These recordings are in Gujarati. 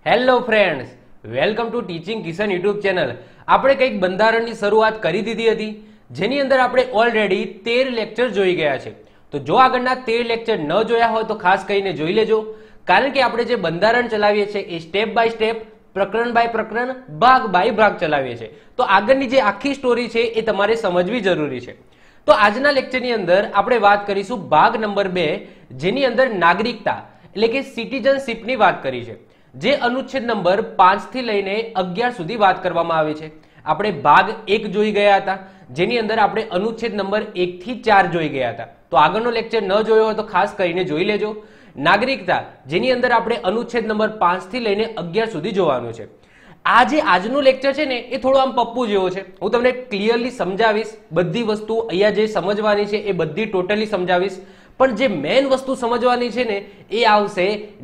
Hello friends, welcome to teaching Kishan YouTube channel. આપણે કંઈક બંધારણની શરૂઆત કરી દીધી હતી, જેની અંદર આપણે ઓલરેડી 13 લેક્ચર જોઈ ગયા છે। તો જો આગળના 13 લેક્ચર ન જોયા હોય તો ખાસ કરીને જોઈ લેજો, કારણ કે આપણે જે બંધારણ ચલાવીએ છીએ એ સ્ટેપ બાય સ્ટેપ, પ્રકરણ બાય પ્રકરણ, ભાગ બાય ભાગ ચલાવીએ છીએ। તો આગળની જે આખી સ્ટોરી છે એ તમારે સમજવી જરૂરી છે। તો આજના લેક્ચરની અંદર આપણે વાત કરીશું ભાગ નંબર 2, જેની અંદર નાગરિકતા એટલે કે સિટીઝનશીપની વાત કરી છે, જે અનુચ્છેદ નંબર 5 થી લઈને 11 સુધી વાત કરવામાં આવી છે। આપણે ભાગ 1 જોઈ ગયા હતા, જેની અંદર આપણે અનુચ્છેદ નંબર 1 થી 4 જોઈ ગયા હતા। તો આગળનો લેક્ચર ન જોયો હોય તો ખાસ કરીને જોઈ લેજો। નાગરિકતા, જેની અંદર આપણે અનુચ્છેદ નંબર 5 થી લઈને 11 સુધી જોવાનું છે। આ જે આજનું લેક્ચર છે ને એ થોડો આમ પપ્પુ જેવો છે। હું તમને ક્લિયરલી સમજાવીશ, બધી વસ્તુ અહીંયા જે સમજવાની છે એ બધી ટોટલી સમજાવીશ, પણ જે મેઇન વસ્તુ સમજવાની છે ને એ આવશે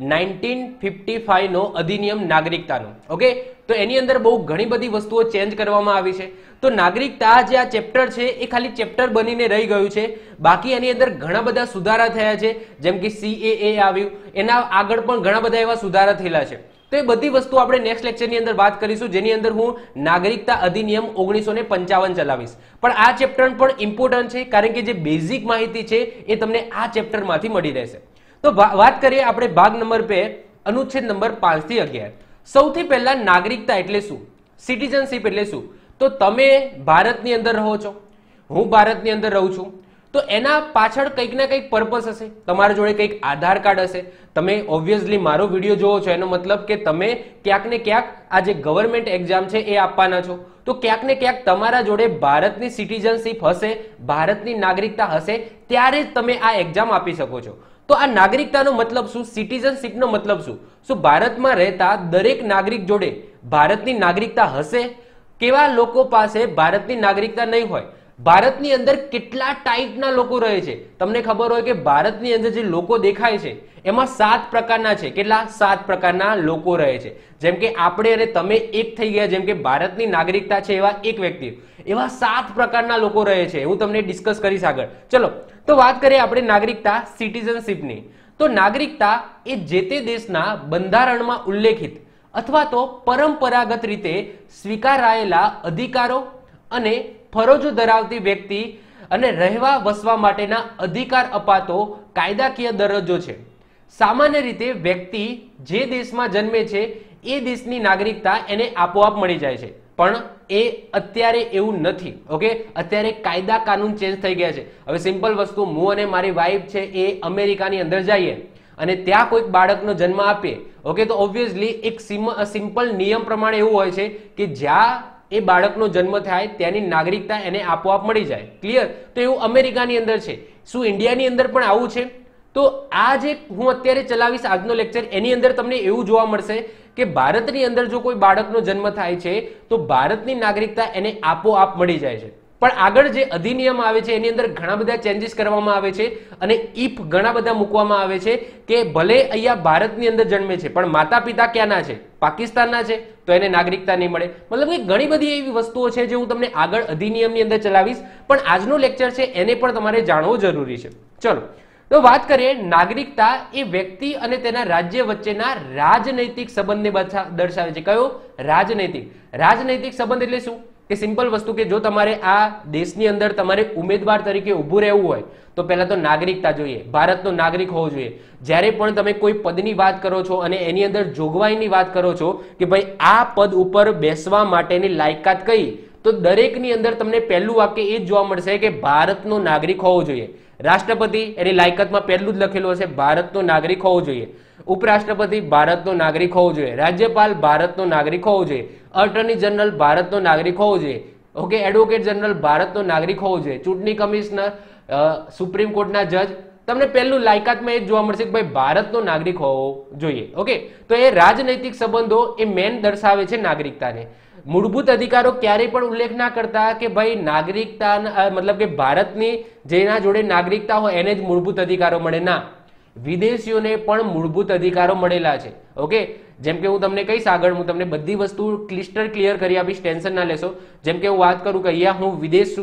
1955 નો અધિનિયમ નાગરિકતાનો। ઓકે, તો એની અંદર બહુ ઘણી બધી વસ્તુઓ ચેન્જ કરવામાં આવી છે। તો નાગરિકતા જે આ ચેપ્ટર છે એ ખાલી ચેપ્ટર બનીને રહી ગયું છે, બાકી એની અંદર ઘણા બધા સુધારા થયા છે, જેમ કે CAA આવ્યું, એના આગળ પણ ઘણા બધા એવા સુધારા થયેલા છે। તો એ બધી વસ્તુ આપણે નેક્સ્ટ લેક્ચરની અંદર વાત કરીશું, જેની અંદર હું નાગરિકતા અધિનિયમ 1955 ચલાવીશ। પણ આ ચેપ્ટર પણ ઇમ્પોર્ટન્ટ છે, કારણ કે જે બેઝિક માહિતી છે એ તમને આ ચેપ્ટરમાંથી મળી રહેશે। તો વાત કરીએ આપણે ભાગ નંબર 2, અનુચ્છેદ નંબર 5 થી 11। સૌથી પહેલા નાગરિકતા એટલે શું, સિટીઝનશીપ એટલે શું? તો તમે ભારતની અંદર રહો છો, હું ભારતની અંદર રહું છું, તો એના પાછળ કંઈક ના કંઈક પર્પસ હશે। તમારા જોડે કંઈક આધાર કાર્ડ હશે, તમે ઓબ્વિયસલી મારો વિડીયો જોવો છો એનો મતલબ કે તમે ક્યાંક ને ક્યાંક આ જે ગવર્મેન્ટ એક્ઝામ છે એ આપવાના છો, તો ક્યાંક ને ક્યાંક તમારા જોડે ભારતની સિટીઝનશીપ હશે, ભારતની નાગરિકતા હશે, ત્યારે જ તમે આ એક્ઝામ આપી શકો છો। તો આ નાગરિકતાનો મતલબ શું, સિટીઝનશીપનો મતલબ શું? શું ભારતમાં રહેતા દરેક નાગરિક જોડે ભારતની નાગરિકતા હશે? કેવા લોકો પાસે ભારતની નાગરિકતા નહીં હોય? ભારતની અંદર કેટલા ટાઈપના લોકો રહે છે? તમને ખબર હોય કે ભારતની અંદર જે લોકો દેખાય છે એમાં 7 પ્રકારના છે। કેટલા? 7 પ્રકારના લોકો રહે છે। જેમ કે આપણે અને તમે એક થઈ ગયા, જેમ કે ભારતની નાગરિકતા છે એવા એક વ્યક્તિ, એવા 7 પ્રકારના લોકો રહે છે। હું તમને ડિસ્કસ કરીશ આગળ। ચલો, તો વાત કરીએ આપણે નાગરિકતા સિટીઝનશીપની। તો નાગરિકતા એ જે તે દેશના બંધારણમાં ઉલ્લેખિત અથવા તો પરંપરાગત રીતે સ્વીકારાયેલા અધિકારો અને ફરજો ધરાવતી વ્યક્તિ અને રહેવા વસવા માટેના અધિકાર અપાતો કાયદાકીય દરજ્જો છે। સામાન્ય રીતે વ્યક્તિ જે દેશમાં જન્મે છે એ દેશની નાગરિકતા એને આપોઆપ મળી જાય છે, પણ એ અત્યારે એવું નથી। ઓકે, અત્યારે કાયદા કાનૂન ચેન્જ થઈ ગયા છે। હવે સિમ્પલ વસ્તુ, હું અને મારી વાઈફ છે એ અમેરિકાની અંદર જઈએ અને ત્યાં કોઈક બાળકનો જન્મ આપીએ, ઓકે, તો ઓબ્વિયસલી એક સિમ્પલ નિયમ પ્રમાણે એવું હોય છે કે જ્યાં એ બાળકનો જન્મ થાય ત્યાંની નાગરિકતા એને આપોઆપ મળી જાય। ક્લિયર? તો એવું અમેરિકાની અંદર છે। શું ઇન્ડિયાની અંદર પણ આવું છે? તો આ જે હું અત્યારે ચલાવીશ આજનો લેક્ચર, એની અંદર તમને એવું જોવા મળશે કે ભારતની અંદર જો કોઈ બાળકનો જન્મ થાય છે તો ભારતની નાગરિકતા એને આપોઆપ મળી જાય છે। પણ આગળ જે અધિનિયમ આવે છે એની અંદર ઘણા બધા ચેન્જીસ કરવામાં આવે છે અને ઇફ ઘણા બધા મૂકવામાં આવે છે કે ભલે અહીંયા ભારતની અંદર જન્મે છે પણ માતા પિતા ક્યાંના છે? પાકિસ્તાનના છે, તો એને નાગરિકતા નહીં મળે। મતલબ કે ઘણી બધી એવી વસ્તુઓ છે જે હું તમને આગળ અધિનિયમની અંદર ચલાવીશ, પણ આજનો લેક્ચર છે એને પણ તમારે જાણવું જરૂરી છે। ચલો, તો વાત કરીએ, નાગરિકતા એ વ્યક્તિ અને તેના રાજ્ય વચ્ચેના રાજનૈતિક સંબંધને દર્શાવે છે। કયો? રાજનૈતિક। રાજનૈતિક સંબંધ એટલે શું? કે સિમ્પલ વસ્તુ કે જો તમારે આ દેશની અંદર તમારે ઉમેદવાર તરીકે ઊભું રહેવું હોય તો પહેલા તો નાગરિકતા જોઈએ, ભારતનો નાગરિક હોવો જોઈએ। જ્યારે પણ તમે કોઈ પદની વાત કરો છો અને એની અંદર જોગવાઈની વાત કરો છો કે ભાઈ આ પદ ઉપર બેસવા માટેની લાયકાત કઈ, તો દરેકની અંદર તમને પહેલું વાક્ય એ જ જોવા મળશે કે ભારતનો નાગરિક હોવો જોઈએ। રાષ્ટ્રપતિ એની લાયકાતમાં પહેલું જ લખેલું હશે ભારતનો નાગરિક હોવો જોઈએ, ઉપરાષ્ટ્રપતિ ભારતનો નાગરિક હોવો જોઈએ, રાજ્યપાલ ભારતનો નાગરિક હોવો જોઈએ, અટર્ની જનરલ ભારતનો નાગરિક હોવો જોઈએ, ઓકે, એડવોકેટ જનરલ ભારતનો નાગરિક હોવો જોઈએ, ચૂંટણી કમિશનર, સુપ્રીમ કોર્ટના જજ, તમને પહેલું લાયકાતમાં એ જ જોવા મળશે કે ભાઈ ભારતનો નાગરિક હોવો જોઈએ। ઓકે, તો એ રાજનૈતિક સંબંધો એ મેન દર્શાવે છે નાગરિકતાને। મૂળભૂત અધિકારો ક્યારેય પણ ઉલ્લેખ ના કરતા કે ભાઈ નાગરિકતા, મતલબ કે ભારતની જેના જોડે નાગરિકતા હોય એને જ મૂળભૂત અધિકારો મળે, ના, વિદેશીઓને પણ મૂળભૂત અધિકારો મળેલા છે। ઓકે, જેમ કે હું તમને કહીશ આગળ, હું તમને બધી વસ્તુ ક્લિસ્ટર ક્લિયર કરી આપીશ, ટેન્શન ના લેશો। જેમ કે હું વાત કરું કે અહીંયા હું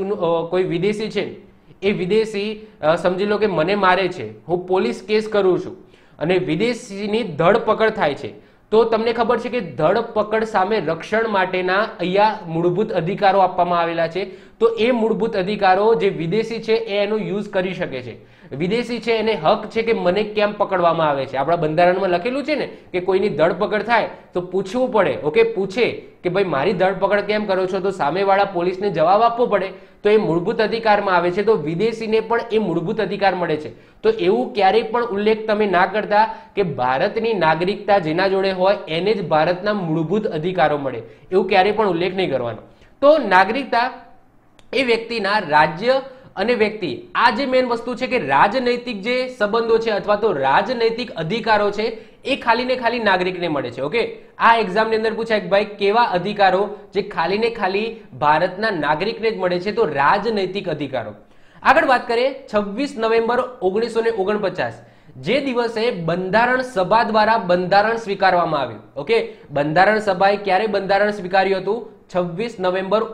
કોઈ વિદેશી છે, એ વિદેશી સમજી લો કે મને મારે છે, હું પોલીસ કેસ કરું છું અને વિદેશીની ધરપકડ થાય છે, તો તમને ખબર છે કે ધરપકડ સામે રક્ષણ માટેના અહીંયા મૂળભૂત અધિકારો આપવામાં આવેલા છે. તો એ મૂળભૂત અધિકારો જે વિદેશી છે એ એનો યુઝ કરી શકે છે. વિદેશી છે એને હક છે કે મને કેમ પકડવામાં આવે છે. આપણા બંધારણમાં લખેલું છે ને કે કોઈની ધરપકડ થાય તો પૂછવું પડે. ઓકે, પૂછે કે ભાઈ મારી ધરપકડ કેમ કરો છો, તો સામેવાળા પોલીસને જવાબ આપવો પડે. તો એ મૂળભૂત અધિકારમાં આવે છે. તો વિદેશીને પણ એ મૂળભૂત અધિકાર મળે છે. તો એવું ક્યારેય પણ ઉલ્લેખ તમે ના કરતા કે ભારતની નાગરિકતા જેના જોડે હોય એને જ ભારતના મૂળભૂત અધિકારો મળે, એવું ક્યારેય પણ ઉલ્લેખ નહીં કરવાનો. તો નાગરિકતા એ વ્યક્તિના રાજ્ય અને વ્યક્તિ, આ જે મેઇન વસ્તુ છે કે રાજનૈતિક જે સંબંધો છે અથવા તો રાજનૈતિક અધિકારો છે એ ખાલી ને ખાલી નાગરિકને મળે છે. ઓકે, આ એક્ઝામની અંદર પૂછાય કે ભાઈ કેવા અધિકારો જે ખાલી ને ખાલી ભારતના નાગરિકને જ મળે છે, તો રાજનૈતિક અધિકારો. આગળ વાત કરીએ 26 નવેમ્બર 1949 જે દિવસે બંધારણ સભા દ્વારા બંધારણ સ્વીકારવામાં આવ્યું. ઓકે, બંધારણ સભાએ ક્યારે બંધારણ સ્વીકાર્યું હતું? 26 નવેમ્બર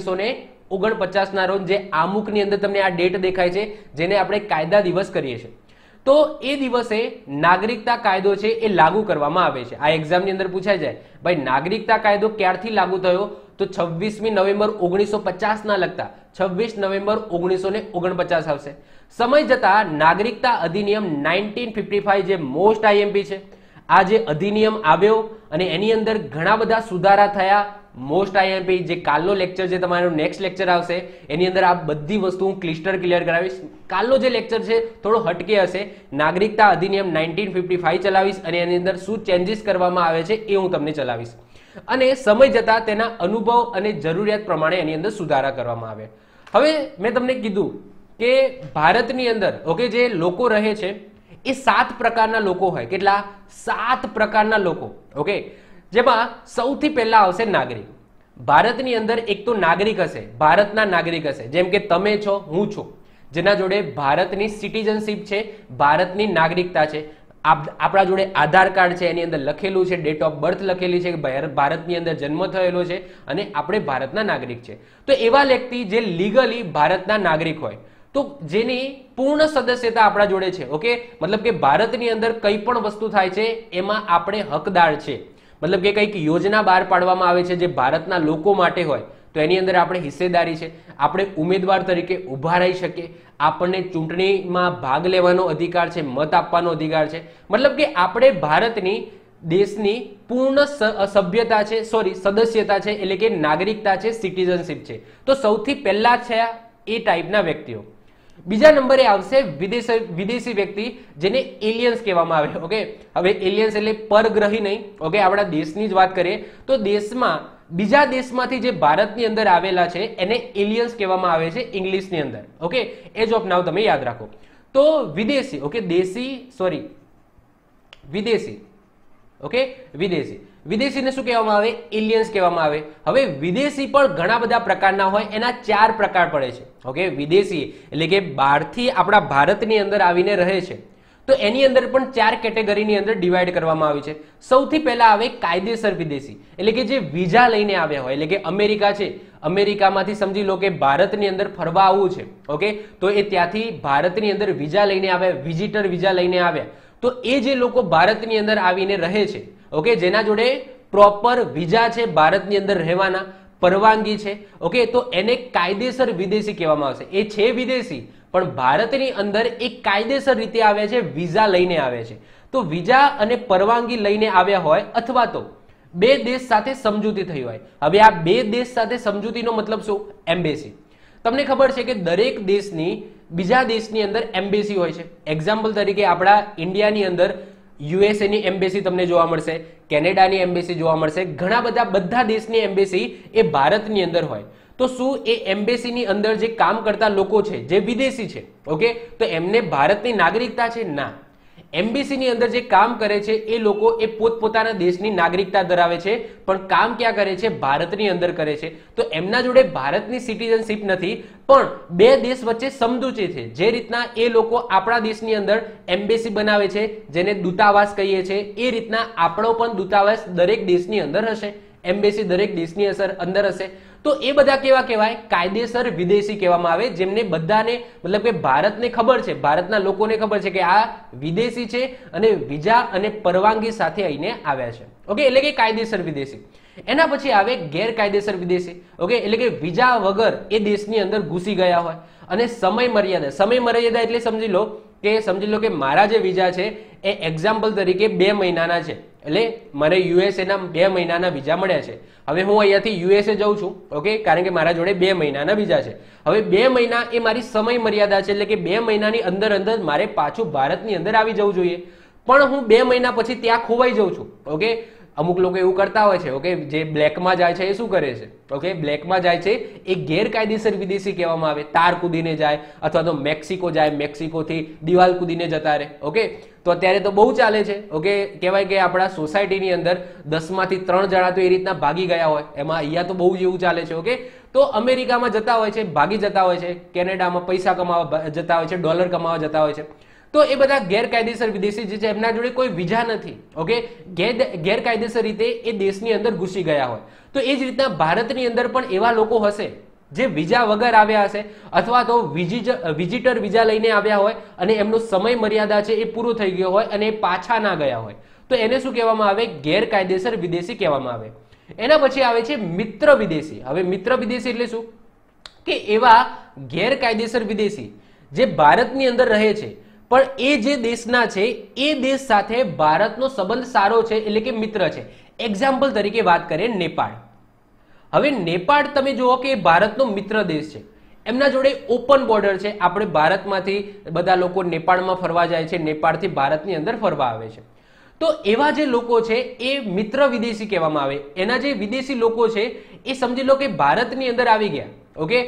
1949 ના રોજ, જે આમુખની અંદર તમને આ ડેટ દેખાય છે જેને આપણે કાયદા દિવસ કરીએ છીએ. તો એ દિવસે નાગરિકતા કાયદો છે એ લાગુ કરવામાં આવે છે. આ એક્ઝામની અંદર પૂછાય જાય ભાઈ નાગરિકતા કાયદો ક્યારથી લાગુ થયો, તો 26મી નવેમ્બર 1950 ના લગતા 26 નવેમ્બર 1949 આવશે. સમય જતા નાગરિકતા અધિનિયમ 1955 જે મોસ્ટ આઈએમપી છે, આ જે અધિનિયમ આવ્યો અને એની અંદર ઘણા બધા સુધારા થયા. મોસ્ટ આઈએમપી જે કાલનો લેક્ચર છે તમારો નેક્સ્ટ લેક્ચર આવશે એની અંદર આ બધી વસ્તુ હું ક્લિયર કરાવીશ. કાલનો જે લેક્ચર છે થોડો હટકે હશે. નાગરિકતા અધિનિયમ 1955 ચલાવીશ અને એની અંદર શું ચેન્જીસ કરવામાં આવે છે એ હું તમને ચલાવીશ. અને સમય જતા તેના અનુભવ અને જરૂરિયાત પ્રમાણે એની અંદર સુધારા કરવામાં આવે. હવે મેં તમને કીધું કે ભારતની અંદર ઓકે જે લોકો રહે છે એ 7 પ્રકારના લોકો હોય. કેટલા? 7 પ્રકારના લોકો. ઓકે, જેમાં સૌથી પહેલા આવશે નાગરિક. ભારતની અંદર એક તો નાગરિક હશે, ભારતના નાગરિક હશે, જેમ કે તમે છો, હું છું, જેના જોડે ભારતની સિટીઝનશીપ છે, ભારતની નાગરિકતા છે. આપણા જોડે આધાર કાર્ડ છે, એની અંદર લખેલું છે, ડેટ ઓફ બર્થ લખેલી છે કે ભારતની અંદર જન્મ થયેલો છે અને આપણે ભારતના નાગરિક છે. તો એવા વ્યક્તિ જે લીગલી ભારતના નાગરિક હોય, તો જેની પૂર્ણ સદસ્યતા આપણા જોડે છે. ઓકે, મતલબ કે ભારતની અંદર કઈ પણ વસ્તુ થાય છે એમાં આપણે હકદાર છે. મતલબ કે કંઈક યોજના બહાર પાડવામાં આવે છે જે ભારતના લોકો માટે હોય તો એની અંદર આપણે હિસ્સેદારી છે. આપણે ઉમેદવાર તરીકે ઊભા રહી શકીએ, આપણને ચૂંટણીમાં ભાગ લેવાનો અધિકાર છે, મત આપવાનો અધિકાર છે. મતલબ કે આપણે ભારતની દેશની પૂર્ણ સભ્યતા છે, સદસ્યતા છે, એટલે કે નાગરિકતા છે, સિટીઝનશીપ છે. તો સૌથી પહેલા છે એ ટાઈપના વ્યક્તિઓ. બીજા નંબરે આવશે વિદેશી વ્યક્તિ, જેને એલિયન્સ કહેવામાં આવે. ઓકે, હવે એલિયન્સ એટલે પરગ્રહી નહીં. ઓકે, આપણા દેશની જ વાત કરીએ તો દેશમાં બીજા દેશમાંથી જે ભારતની અંદર આવેલા છે એને એલિયન્સ કહેવામાં આવે છે ઇંગ્લિશની અંદર. ઓકે, એજ ઓફ નાઉ તમે યાદ રાખો. તો વિદેશી, ઓકે, વિદેશી, ઓકે, વિદેશીને શું કહેવામાં આવે? એલિયન્સ કહેવામાં આવે. હવે વિદેશી પણ ઘણા બધા પ્રકારના હોય, એના 4 પ્રકાર પડે છે. ઓકે, વિદેશી એટલે કે બહારથી આપણા ભારતની અંદર આવીને રહે છે, તો એની અંદર પણ 4 કેટેગરીની અંદર ડિવાઈડ કરવામાં આવી છે. સૌથી પહેલા આવે કાયદેસર વિદેશી, એટલે કે જે વિઝા લઈને આવ્યા હોય, એટલે કે અમેરિકા છે, અમેરિકામાંથી સમજી લો કે ભારતની અંદર ફરવા આવવું છે. ઓકે, તો એ ત્યાંથી ભારતની અંદર વિઝા લઈને આવ્યા, વિઝિટર વિઝા લઈને આવ્યા, તો એ જે લોકો ભારતની અંદર આવીને રહે છે, ઓકે, જેના જોડે પ્રોપર વિઝા છે, ભારતની અંદર રહેવાના પરવાનગી છે, ઓકે, તો એને કાયદેસર વિદેશી કહેવામાં આવશે. એ છે વિદેશી પણ ભારતની અંદર એક કાયદેસર રીતે આવ્યા છે, વિઝા લઈને આવ્યા છે. તો વિઝા અને પરવાનગી લઈને આવ્યા હોય અથવા તો 2 દેશ સાથે સમજૂતી થઈ હોય. હવે આ 2 દેશ સાથે સમજૂતીનો મતલબ શું? એમ્બેસી. તમને ખબર છે કે દરેક દેશની બીજા દેશની અંદર એમ્બેસી હોય છે. એક્ઝામ્પલ તરીકે આપણા ઇન્ડિયાની અંદર યુએસએ ની એમ્બેસી તમને જોવા મળશે, કેનેડાની એમ્બેસી જોવા મળશે, ઘણા બધા દેશની એમ્બેસી એ ભારતની અંદર હોય. તો શું એ એમ્બેસીની અંદર જે કામ કરતા લોકો છે જે વિદેશી છે, ઓકે, તો એમને ભારતની નાગરિકતા છે? ના. એમ્બેસીની અંદર જે કામ કરે છે એ લોકો એ પોતપોતાના દેશની નાગરિકતા ધરાવે છે, પણ કામ ક્યાં કરે છે? ભારતની અંદર કરે છે. તો એમના જોડે ભારતની સિટીઝનશીપ નથી, પણ 2 દેશ વચ્ચે સમજૂતી છે. જે રીતના એ લોકો આપણા દેશની અંદર એમ્બેસી બનાવે છે, જેને દૂતાવાસ કહીએ છીએ, એ રીતના આપણો પણ દૂતાવાસ દરેક દેશની અંદર હશે. એમ્બેસી દરેક દેશની અંદર હશે. તો એ બધા કેવા કહેવાય? કાયદેસર વિદેશી કહેવામાં આવે, જેમને બધાને મતલબ કે ભારતને ખબર છે, ભારતના લોકોને ખબર છે કે આ વિદેશી છે અને વિઝા અને પરવાનગી સાથે આવીને આવ્યા છે. ઓકે, એટલે કે કાયદેસર વિદેશી. એના પછી આવે ગેરકાયદેસર વિદેશી. ઓકે, એટલે કે વિઝા વગર એ દેશની અંદર ઘૂસી ગયા હોય. અને સમય મર્યાદા એટલે સમજી લો કે મારા જે વિઝા છે એ એક્ઝામ્પલ તરીકે 2 મહિનાના છે. એટલે મને યુએસએ ના 2 મહિનાના વિઝા મળ્યા છે. હવે હું અહીંયાથી યુએસએ જાઉં છું. ઓકે, કારણ કે મારા જોડે 2 મહિનાના વિઝા છે. હવે 2 મહિના એ મારી સમય મર્યાદા છે, એટલે કે 2 મહિનાની અંદર મારે પાછું ભારતની અંદર આવી જવું જોઈએ. પણ હું 2 મહિના પછી ત્યાં ખોવાઈ જાઉં છું. ઓકે, અમુક લોકો એવું કરતા હોય છે. ઓકે, જે બ્લેકમાં જાય છે એ શું કરે છે? ઓકે, બ્લેકમાં જાય છે એ ગેરકાયદેસર વિદેશી કહેવામાં આવે. તાર કૂદીને જાય અથવા તો મેક્સિકો જાય, મેક્સિકોથી દિવાલ કૂદીને જતા રહે. ઓકે, તો અત્યારે તો બહુ ચાલે છે. ઓકે, કહેવાય કે આપણા સોસાયટીની અંદર 10 માંથી 3 જણા તો એ રીતના ભાગી ગયા હોય. એમાં અહીંયા તો બહુ જ એવું ચાલે છે. ઓકે, તો અમેરિકામાં જતા હોય છે, ભાગી જતા હોય છે, કેનેડામાં પૈસા કમાવા જતા હોય છે, ડોલર કમાવા જતા હોય છે. તો એ બધા ગેરકાયદેસર વિદેશી જે છે એમના જોડે કોઈ વિઝા નથી. ઓકે, ગેરકાયદેસર રીતે એ દેશની અંદર ઘૂસી ગયા હોય. તો એ જ રીતના ભારતની અંદર પણ એવા લોકો હશે જે વિઝા વગર આવ્યા હશે અથવા તો વિઝિટર વિઝા લઈને આવ્યા હોય અને એમનો સમય મર્યાદા છે એ પૂરો થઈ ગયો હોય અને એ પાછા ના ગયા હોય. તો એને શું કહેવામાં આવે? ગેરકાયદેસર વિદેશી કહેવામાં આવે. એના પછી આવે છે મિત્ર વિદેશી. હવે મિત્ર વિદેશી એટલે શું? કે એવા ગેરકાયદેસર વિદેશી જે ભારતની અંદર રહે છે પણ એ જે દેશના છે એ દેશ સાથે ભારતનો સંબંધ સારો છે, એટલે કે મિત્ર છે. એક્ઝામ્પલ તરીકે વાત કરીએ નેપાળ. હવે નેપાળ તમે જુઓ કે ભારતનો મિત્ર દેશ છે. એમના જોડે ઓપન બોર્ડર છે. આપણે ભારતમાંથી બધા લોકો નેપાળમાં ફરવા જાય છે, નેપાળથી ભારતની અંદર ફરવા આવે છે. તો એવા જે લોકો છે એ મિત્ર વિદેશી કહેવામાં આવે. એના જે વિદેશી લોકો છે એ સમજી લો કે ભારતની અંદર આવી ગયા. ઓકે,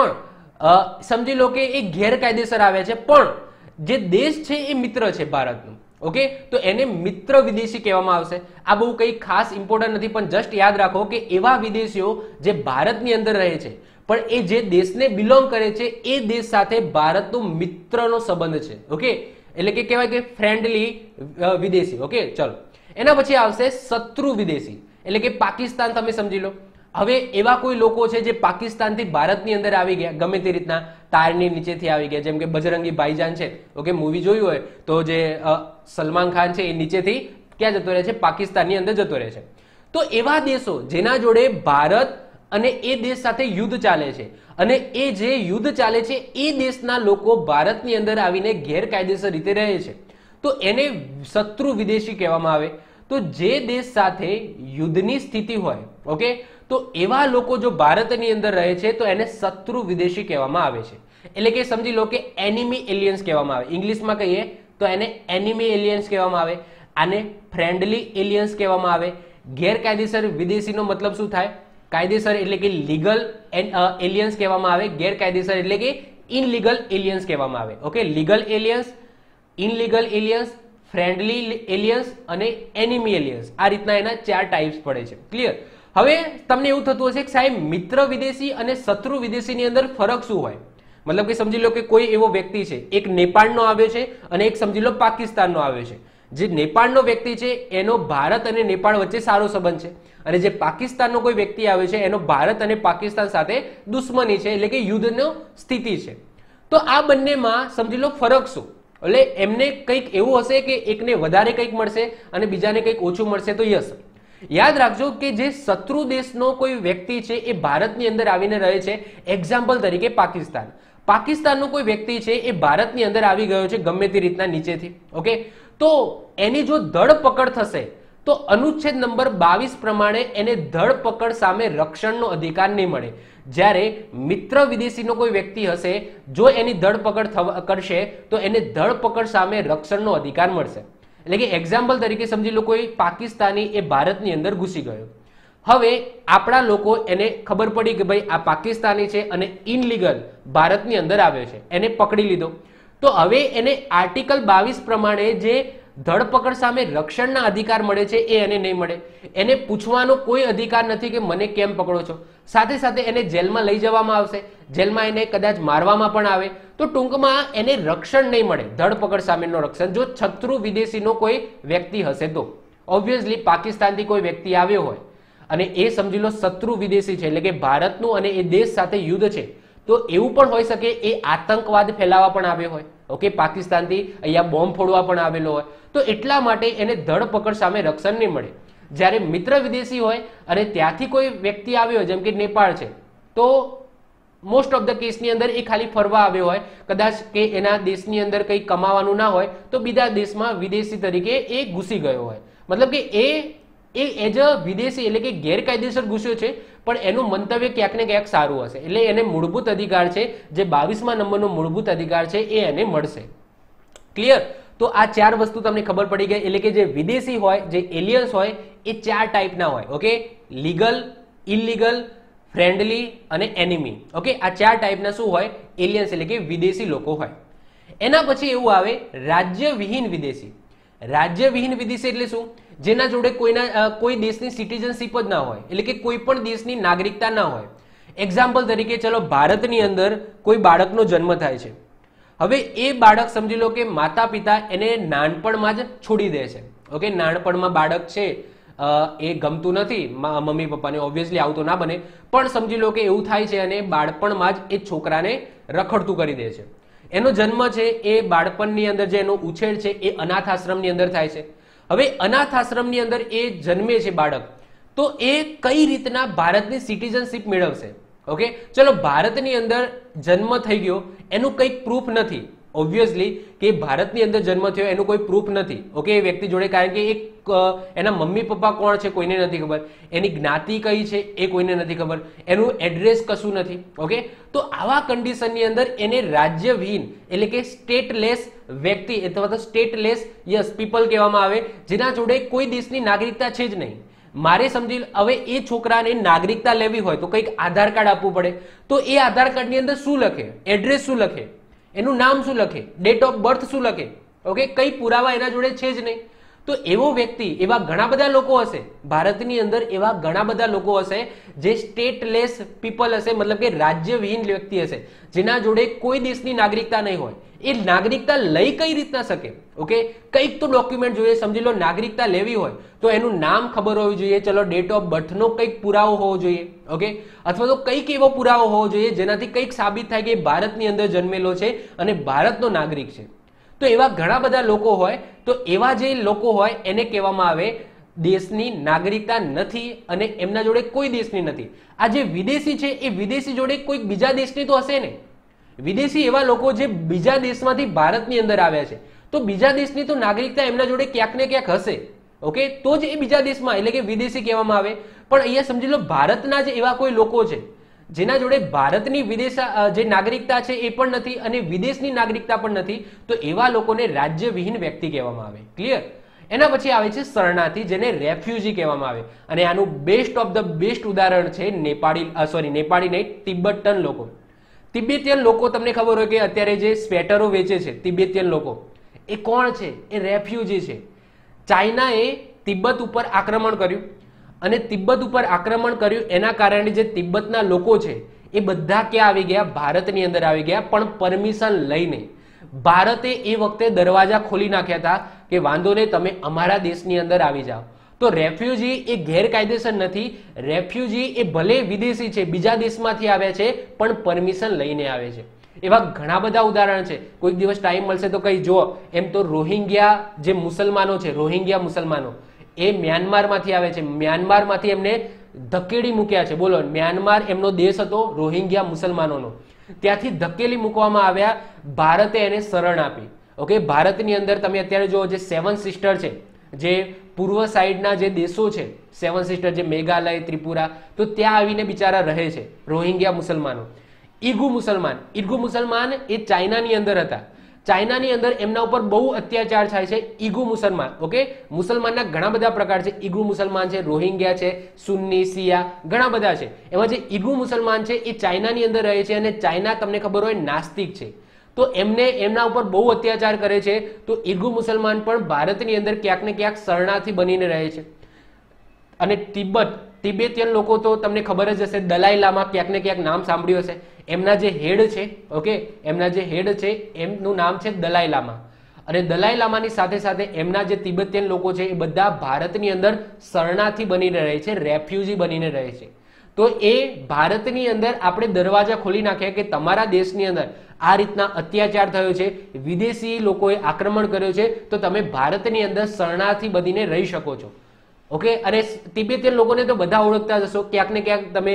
પણ સમજી લો કે એ ગેરકાયદેસર આવ્યા છે, પણ જે દેશ છે એ મિત્ર છે ભારતનો. ઓકે, તો એને મિત્ર વિદેશી કહેવામાં આવશે. આ બહુ કંઈ ખાસ ઇમ્પોર્ટન્ટ નથી, પણ જસ્ટ યાદ રાખો કે એવા વિદેશીઓ જે ભારતની અંદર રહે છે પણ એ જે દેશને બિલોંગ કરે છે એ દેશ સાથે ભારતનો મિત્રનો સંબંધ છે. ઓકે, એટલે કે કહેવાય કે ફ્રેન્ડલી વિદેશી. ઓકે, ચલો એના પછી આવશે શત્રુ વિદેશી, એટલે કે પાકિસ્તાન. તમે સમજી લો હવે એવા કોઈ લોકો છે જે પાકિસ્તાનથી ભારતની અંદર આવી ગયા, ગમે તે રીતના તારની નીચેથી આવી ગયા, જેમ કે બજરંગી ભાઈજાન છે. ઓકે, મૂવી જોયું હોય તો જે સલમાન ખાન છે એ નીચેથી ક્યાં જતો રહે છે? પાકિસ્તાનની અંદર જતો રહે છે. તો એવા દેશો જેના જોડે ભારત અને એ દેશ સાથે યુદ્ધ ચાલે છે અને એ જે યુદ્ધ ચાલે છે એ દેશના લોકો ભારતની અંદર આવીને ગેરકાયદેસર રીતે રહે છે, તો એને શત્રુ વિદેશી કહેવામાં આવે. તો જે દેશ સાથે યુદ્ધની સ્થિતિ હોય, ઓકે, તો એવા લોકો જો ભારતની અંદર રહે છે તો એને શત્રુ વિદેશી કહેવામાં આવે છે. એટલે કે સમજી લો કે એનિમી એલિયન્સ કહેવામાં આવે. ઇંગ્લિશમાં કહીએ તો એને એનિમી એલિયન્સ કહેવામાં આવે. આને ફ્રેન્ડલી એલિયન્સ કહેવામાં આવે. ગેરકાયદેસર વિદેશીનો મતલબ શું થાય? કાયદેસર એટલે કે લીગલ એલિયન્સ કહેવામાં આવે. ગેરકાયદેસર એટલે કે ઇનલીગલ એલિયન્સ કહેવામાં આવે. Okay, legal aliens, illegal aliens, friendly aliens અને એનિમી એલિયન્સ. આ રીતના એના 4 ટાઈપ્સ પડે છે. ક્લિયર? હવે તમને એવું થતું હશે કે સાહેબ મિત્ર વિદેશી અને શત્રુ વિદેશીની અંદર ફરક શું હોય? મતલબ કે સમજી લો કે કોઈ એવો વ્યક્તિ છે, એક નેપાળનો આવ્યો છે અને એક સમજી લો પાકિસ્તાનનો આવ્યો છે. જે નેપાળનો વ્યક્તિ છે એનો ભારત અને નેપાળ વચ્ચે સારો સંબંધ છે અને જે પાકિસ્તાનનો કોઈ વ્યક્તિ આવે છે એનો ભારત અને પાકિસ્તાન સાથે દુશ્મની છે, એટલે કે યુદ્ધનો સ્થિતિ છે. તો આ બંનેમાં સમજી લો ફરક શું? એટલે એમને કંઈક એવું હશે કે એકને વધારે કંઈક મળશે અને બીજાને કંઈક ઓછું મળશે. તો યસ, યાદ રાખજો કે જે શત્રુ દેશનો કોઈ વ્યક્તિ છે એ ભારતની અંદર આવીને રહે છે. એક્ઝામ્પલ તરીકે પાકિસ્તાનનો કોઈ વ્યક્તિ છે એ ભારતની અંદર આવી ગયો છે ગમે તે રીતના નીચેથી. ઓકે, તો એની જો ધરપકડ થશે તો અનુચ્છેદ નંબર 22 પ્રમાણે એને ધરપકડ સામે રક્ષણનો અધિકાર નહીં મળે. જ્યારે મિત્ર વિદેશીનો કોઈ વ્યક્તિ હશે, જો એની ધરપકડ કરશે તો એને ધરપકડ સામે રક્ષણનો અધિકાર મળશે. એટલે કે એક્ઝામ્પલ તરીકે સમજી લો કોઈ પાકિસ્તાની એ ભારતની અંદર ઘૂસી ગયો. હવે આપણા લોકો એને ખબર પડી કે ભાઈ આ પાકિસ્તાની છે અને ઇનલીગલ ભારતની અંદર આવ્યો છે, એને પકડી લીધો. તો હવે એને આર્ટિકલ 22 પ્રમાણે જે ધરપકડ સામે રક્ષણના અધિકાર મળે છે એ એને નહીં મળે. એને પૂછવાનો કોઈ અધિકાર નથી કે મને કેમ પકડો છો. સાથે સાથે એને જેલમાં લઈ જવામાં આવશે, જેલમાં એને કદાચ મારવામાં પણ આવે. તો ટૂંકમાં એને રક્ષણ નહીં મળે, ધરપકડ સામેનો રક્ષણ. જો શત્રુ વિદેશીનો કોઈ વ્યક્તિ હશે તો ઓબ્વિયસલી પાકિસ્તાનથી કોઈ વ્યક્તિ આવ્યો હોય અને એ સમજી લો શત્રુ વિદેશી છે, એટલે કે ભારતનું અને એ દેશ સાથે યુદ્ધ છે, તો એવું પણ હોઈ શકે એ આતંકવાદ ફેલાવા પણ આવ્યો હોય, ઓકે, પાકિસ્તાનથી અહીંયા બોમ્બ ફોડવા પણ આવેલો હોય, તો એટલા માટે એને ધરપકડ સામે રક્ષણ નહીં મળે. જ્યારે મિત્ર વિદેશી હોય અને ત્યાંથી કોઈ વ્યક્તિ આવ્યો હોય, જેમ કે નેપાળ છે, તો મોસ્ટ ઓફ ધ કેસની અંદર એ ખાલી ફરવા આવ્યો હોય, કદાચ કે એના દેશની અંદર કંઈ કમાવાનું ના હોય, તો બીજા દેશમાં વિદેશી તરીકે એ ઘૂસી ગયો હોય, મતલબ કે એ એઝ અ વિદેશી એટલે કે ગેરકાયદેસર ઘૂસ્યો છે, પણ એનું મંતવ્ય ક્યાંક ને ક્યાંક સારું હશે, એટલે એને મૂળભૂત અધિકાર છે, જે 22મા નંબરનો મૂળભૂત અધિકાર છે એ એને મળશે. ક્લિયર? તો આ 4 વસ્તુ તમને ખબર પડી ગઈ, એટલે કે જે વિદેશી હોય, જે એલિયન્સ હોય, એ 4 ટાઈપના હોય, ઓકે, લીગલ, ઇલીગલ, ફ્રેન્ડલી અને એનિમી, ઓકે, આ 4 ટાઈપના શું હોય? એલિયન્સ એટલે કે વિદેશી લોકો હોય. એના પછી એવું આવે રાજ્યવિહીન વિદેશી. રાજ્યવિહીન વિદેશી એટલે શું? જેના જોડે કોઈ દેશની સિટીઝનશીપ જ ના હોય, એટલે કે કોઈ પણ દેશની નાગરિકતા ના હોય. એક્ઝામ્પલ તરીકે ચલો ભારતની અંદર કોઈ બાળકનો જન્મ થાય છે, હવે એ બાળક સમજી લો કે માતા પિતા એને નાનપણમાં જ છોડી દે છે, ઓકે, નાનપણમાં બાળક છે એ ગમતું નથી મમ્મી પપ્પાને, ઓબ્વિયસલી આવું તો ના બને, પણ સમજી લો કે એવું થાય છે અને બાળપણમાં જ એ છોકરાને રખડતું કરી દે છે. એનો જન્મ છે એ બાળપણની અંદર જે એનો ઉછેર છે એ અનાથ આશ્રમની અંદર થાય છે. હવે અનાથ આશ્રમની અંદર એ જન્મે છે બાળક, તો એ કઈ રીતના ભારતની સિટીઝનશીપ મેળવશે? ઓકે, ચલો ભારતની અંદર જન્મ થઈ ગયો, એનું કંઈક પ્રૂફ નથી, ઓબ્વિયસલી કે ભારતની અંદર જન્મ થયો એનું કોઈ પ્રૂફ નથી, ઓકે, એ વ્યક્તિ જોડે, કારણ કે એના મમ્મી પપ્પા કોણ છે કોઈને નથી ખબર, એની જ્ઞાતિ કઈ છે એ કોઈને નથી ખબર, એનું એડ્રેસ કશું નથી, ઓકે, તો આવા કન્ડિશનની અંદર એને રાજ્યવિહીન એટલે કે સ્ટેટલેસ વ્યક્તિ અથવા તો સ્ટેટલેસ યસ પીપલ કહેવામાં આવે, જેના જોડે કોઈ દેશની નાગરિકતા છે જ નહીં. મારે સમજી હવે એ છોકરાને નાગરિકતા લેવી હોય તો કંઈક આધાર કાર્ડ આપવું પડે, તો એ આધાર કાર્ડની અંદર શું લખે? એડ્રેસ શું લખે? એનું નામ શું લખે? ડેટ ઓફ બર્થ શું લખે? ઓકે, કઈ પુરાવા એના જોડે છે જ નહીં. તો એવો વ્યક્તિ, એવા ઘણા બધા લોકો હશે ભારતની અંદર, એવા ઘણા બધા લોકો હશે જે સ્ટેટલેસ પીપલ હશે, મતલબ કે રાજ્યવિહીન વ્યક્તિ હશે, જેના જોડે કોઈ દેશની નાગરિકતા નહીં હોય. એ નાગરિકતા લઈ કઈ રીતના શકે? ઓકે, કંઈક તો ડોક્યુમેન્ટ જોઈએ. સમજી લો નાગરિકતા લેવી હોય તો એનું નામ ખબર હોવી જોઈએ, ચલો ડેટ ઓફ બર્થનો કંઈક પુરાવો હોવો જોઈએ, ઓકે, અથવા તો કંઈક એવો પુરાવો હોવો જોઈએ જેનાથી કંઈક સાબિત થાય કે ભારતની અંદર જન્મેલો છે અને ભારતનો નાગરિક છે. તો એવા ઘણા બધા લોકો હોય, તો એવા જે લોકો હોય એને કહેવામાં આવે દેશની નાગરિકતા નથી અને એમના જોડે કોઈ દેશની નથી. આ જે વિદેશી છે એ વિદેશી જોડે કોઈ બીજા દેશની તો હશે ને. વિદેશી એવા લોકો જે બીજા દેશમાંથી ભારતની અંદર આવ્યા છે, તો બીજા દેશની તો નાગરિકતા એમના જોડે ક્યાંક ને ક્યાંક હશે, ઓકે, તો જ એ બીજા દેશમાં એટલે કે વિદેશી કહેવામાં આવે. પણ અહીંયા સમજી લો ભારતના જ એવા કોઈ લોકો છે જેના જોડે ભારતની વિદેશ જે નાગરિકતા છે એ પણ નથી અને વિદેશની નાગરિકતા પણ નથી, તો એવા લોકોને રાજ્યવિહીન વ્યક્તિ કહેવામાં આવે. ક્લિયર? એના પછી આવે છે શરણાર્થી, જેને રેફ્યુજી કહેવામાં આવે. અને આનું બેસ્ટ ઓફ ધ બેસ્ટ ઉદાહરણ છે નેપાળી નહીં, તિબેટન લોકો. તિબેટિયન લોકો તમને ખબર હોય કે અત્યારે જે સ્વેટરો વેચે છે તિબેટિયન લોકો, એ કોણ છે? એ રેફ્યુજી છે. ચાઇનાએ તિબ્બત ઉપર આક્રમણ કર્યું અને તિબ્બત ઉપર આક્રમણ કર્યું એના કારણે જે તિબ્બતના લોકો છે એ બધા ક્યાં આવી ગયા? ભારતની અંદર આવી ગયા, પણ પરમિશન લઈને. ભારતે એ વખતે દરવાજા ખોલી નાખ્યા હતા કે વાંધો નહીં, તમે અમારા દેશની અંદર આવી જાઓ. તો રેફ્યુજી એ ગેરકાયદેસર નથી. રેફ્યુજી એ ભલે વિદેશી છે, બીજા દેશમાંથી આવ્યા છે, પણ પરમિશન લઈને આવે છે. એવા ઘણા બધા ઉદાહરણ છે. કોઈક દિવસ ટાઈમ મળશે તો કઈ જુઓ. એમ તો રોહિંગ્યા જે મુસલમાનો છે, રોહિંગ્યા મુસલમાનો, એ મ્યાનમારમાંથી આવે છે. મ્યાનમારમાંથી એમને ધકેલી મૂક્યા છે. બોલો, મ્યાનમાર એમનો દેશ હતો રોહિંગ્યા મુસલમાનોનો, ત્યાંથી ધકેલી મૂકવામાં આવ્યા. ભારતે એને શરણ આપી. ઓકે, ભારતની અંદર તમે અત્યારે જો જે 7 સિસ્ટર છે, જે પૂર્વ સાઈડના જે દેશો છે 7 સિસ્ટર, જે મેઘાલય, ત્રિપુરા, તો ત્યાં આવીને બિચારા રહે છે રોહિંગ્યા મુસલમાનો. ઈગુ મુસલમાન એ ચાઇનાની અંદર હતા. ચાઇનાની અંદર એમના ઉપર બહુ અત્યાચાર થાય છે. ઈગુ મુસલમાન, ઓકે, મુસલમાનના ઘણા બધા પ્રકાર છે. ઈગુ મુસલમાન છે, રોહિંગ્યા છે, સુન્ની, શિયા, ઘણા બધા છે. એમાં જે ઈગુ મુસલમાન છે એ ચાઇનાની અંદર રહે છે અને ચાઇના તમને ખબર હોય નાસ્તિક છે, તો એમના ઉપર બહુ અત્યાચાર કરે છે. તો ઈગુ મુસલમાન પણ ભારતની અંદર ક્યાંક ને ક્યાંક શરણાર્થી બનીને રહે છે. અને તિબેટિયન લોકો તો તમને ખબર જ હશે, દલાઈ લામા, ક્યાંક ને ક્યાંક નામ સાંભળ્યું હશે. એમના જે હેડ છે, ઓકે, એમના જે હેડ છે એમનું નામ છે દલાઈ લામા. અને દલાઈ લામાની સાથે સાથે એમના જે તિબેટિયન લોકો છે એ બધા ભારતની અંદર શરણાર્થી બનીને રહે છે, રેફ્યુજી બનીને રહે છે. તો એ ભારતની અંદર આપણે દરવાજા ખોલી નાખ્યા કે તમારા દેશની અંદર આ રીતના અત્યાચાર થયો છે, વિદેશી લોકોએ આક્રમણ કર્યો છે, તો તમે ભારતની અંદર શરણાર્થી બનીને રહી શકો છો. ઓકે, અને તિબેટિયન લોકોને તો બધા ઓળખતા જશો, ક્યાંક ને ક્યાંક તમે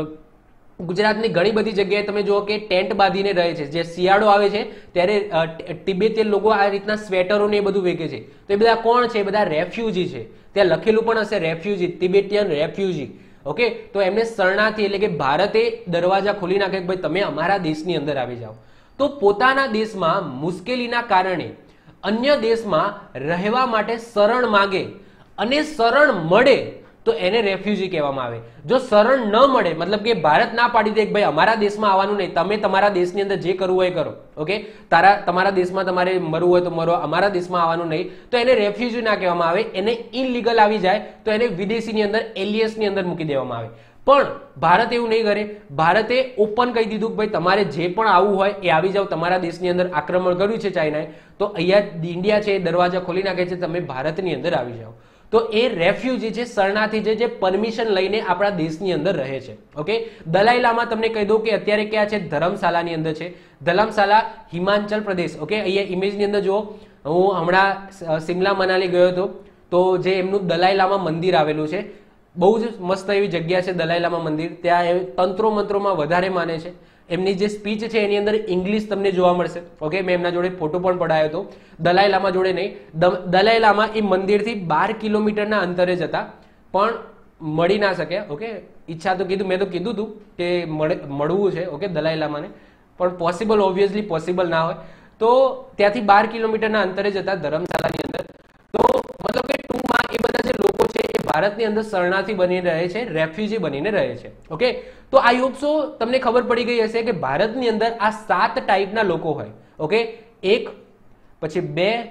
ગુજરાતની ઘણી બધી જગ્યાએ તમે જુઓ કે ટેન્ટ બાંધીને રહે છે. જે શિયાળો આવે છે ત્યારે તિબેટિયન લોકો આ રીતના સ્વેટરો ને એ બધું વેચે છે. તો એ બધા કોણ છે? એ બધા રેફ્યુજી છે. ત્યાં લખેલું પણ હશે રેફ્યુજી, તિબેટિયન રેફ્યુજી. ઓકે, તો એમને શરણાર્થી એટલે કે ભારતે દરવાજા ખોલી નાખે કે ભાઈ તમે અમારા દેશની અંદર આવી જાઓ. તો પોતાના દેશમાં મુશ્કેલીના કારણે અન્ય દેશમાં રહેવા માટે શરણ માગે અને શરણ મળે તો એને રેફ્યુજી કહેવામાં આવે. જો શરણ ન મળે, મતલબ કે ભારત ના પાડી દે કે ભાઈ અમારા દેશમાં આવવાનું નહીં, તમે તમારા દેશની અંદર જે કરવું હોય એ કરો, ઓકે, તમારા દેશમાં તમારે મરવું હોય તો મરો, અમારા દેશમાં આવવાનું નહીં, તો એને રેફ્યુજી ના કહેવામાં આવે. એને ઇનલીગલ આવી જાય તો એને વિદેશીની અંદર, એલિયસની અંદર મૂકી દેવામાં આવે. પણ ભારત એવું નહીં કરે. ભારતે ઓપન કહી દીધું કે ભાઈ તમારે જે પણ આવવું હોય એ આવી જાઓ. તમારા દેશની અંદર આક્રમણ કર્યું છે ચાઇનાએ, તો અહીંયા ઇન્ડિયા છે એ દરવાજા ખોલી નાખે છે, તમે ભારતની અંદર આવી જાઓ. તો એ રેફ્યુજી છે, શરણાર્થી છે, જે પરમિશન લઈને આપણા દેશની અંદર રહે છે. ઓકે, દલાઈ લામા તમને કહી દઉં કે અત્યારે ક્યાં છે? ધર્મશાલાની અંદર છે. ધર્મશાલા હિમાચલ પ્રદેશ. ઓકે, અહીંયા ઇમેજની અંદર જુઓ, હું હમણાં શિમલા મનાલી ગયો હતો, તો જે એમનું દલાઈ લામા મંદિર આવેલું છે, બહુ જ મસ્ત એવી જગ્યા છે દલાઈ લામા મંદિર. ત્યાં એ તંત્રો મંત્રોમાં વધારે માને છે. એમની જે સ્પીચ છે એની અંદર ઇંગ્લિશ તમને જોવા મળશે. ઓકે, મેં એમના જોડે ફોટો પણ પડાયો હતો, દલાઈ લામા જોડે નહીં. દલાઈ લામા એ મંદિરથી 12 કિલોમીટરના અંતરે જ હતા, પણ મળી ના શક્યા. ઓકે, ઈચ્છા તો કીધું, મેં તો કીધું હતું કે મળવું છે, ઓકે, દલાઈ લામાને, પણ પોસિબલ, ઓબ્વિયસલી પોસિબલ ના હોય. તો ત્યાંથી 12 કિલોમીટરના અંતરે જ હતા ધર્મશાલાની અંદર. તો મતલબ કે ટૂંકમાં એ બધા જે લોકો છે એ ભારતની અંદર શરણાર્થી બનીને રહે છે, રેફ્યુજી બનીને રહે છે. ઓકે, તો આઈ હોપ સો તમને ખબર પડી ગઈ હશે કે ભારતની અંદર આ 7 ટાઈપના લોકો હોય. ઓકે, 1, પછી 2,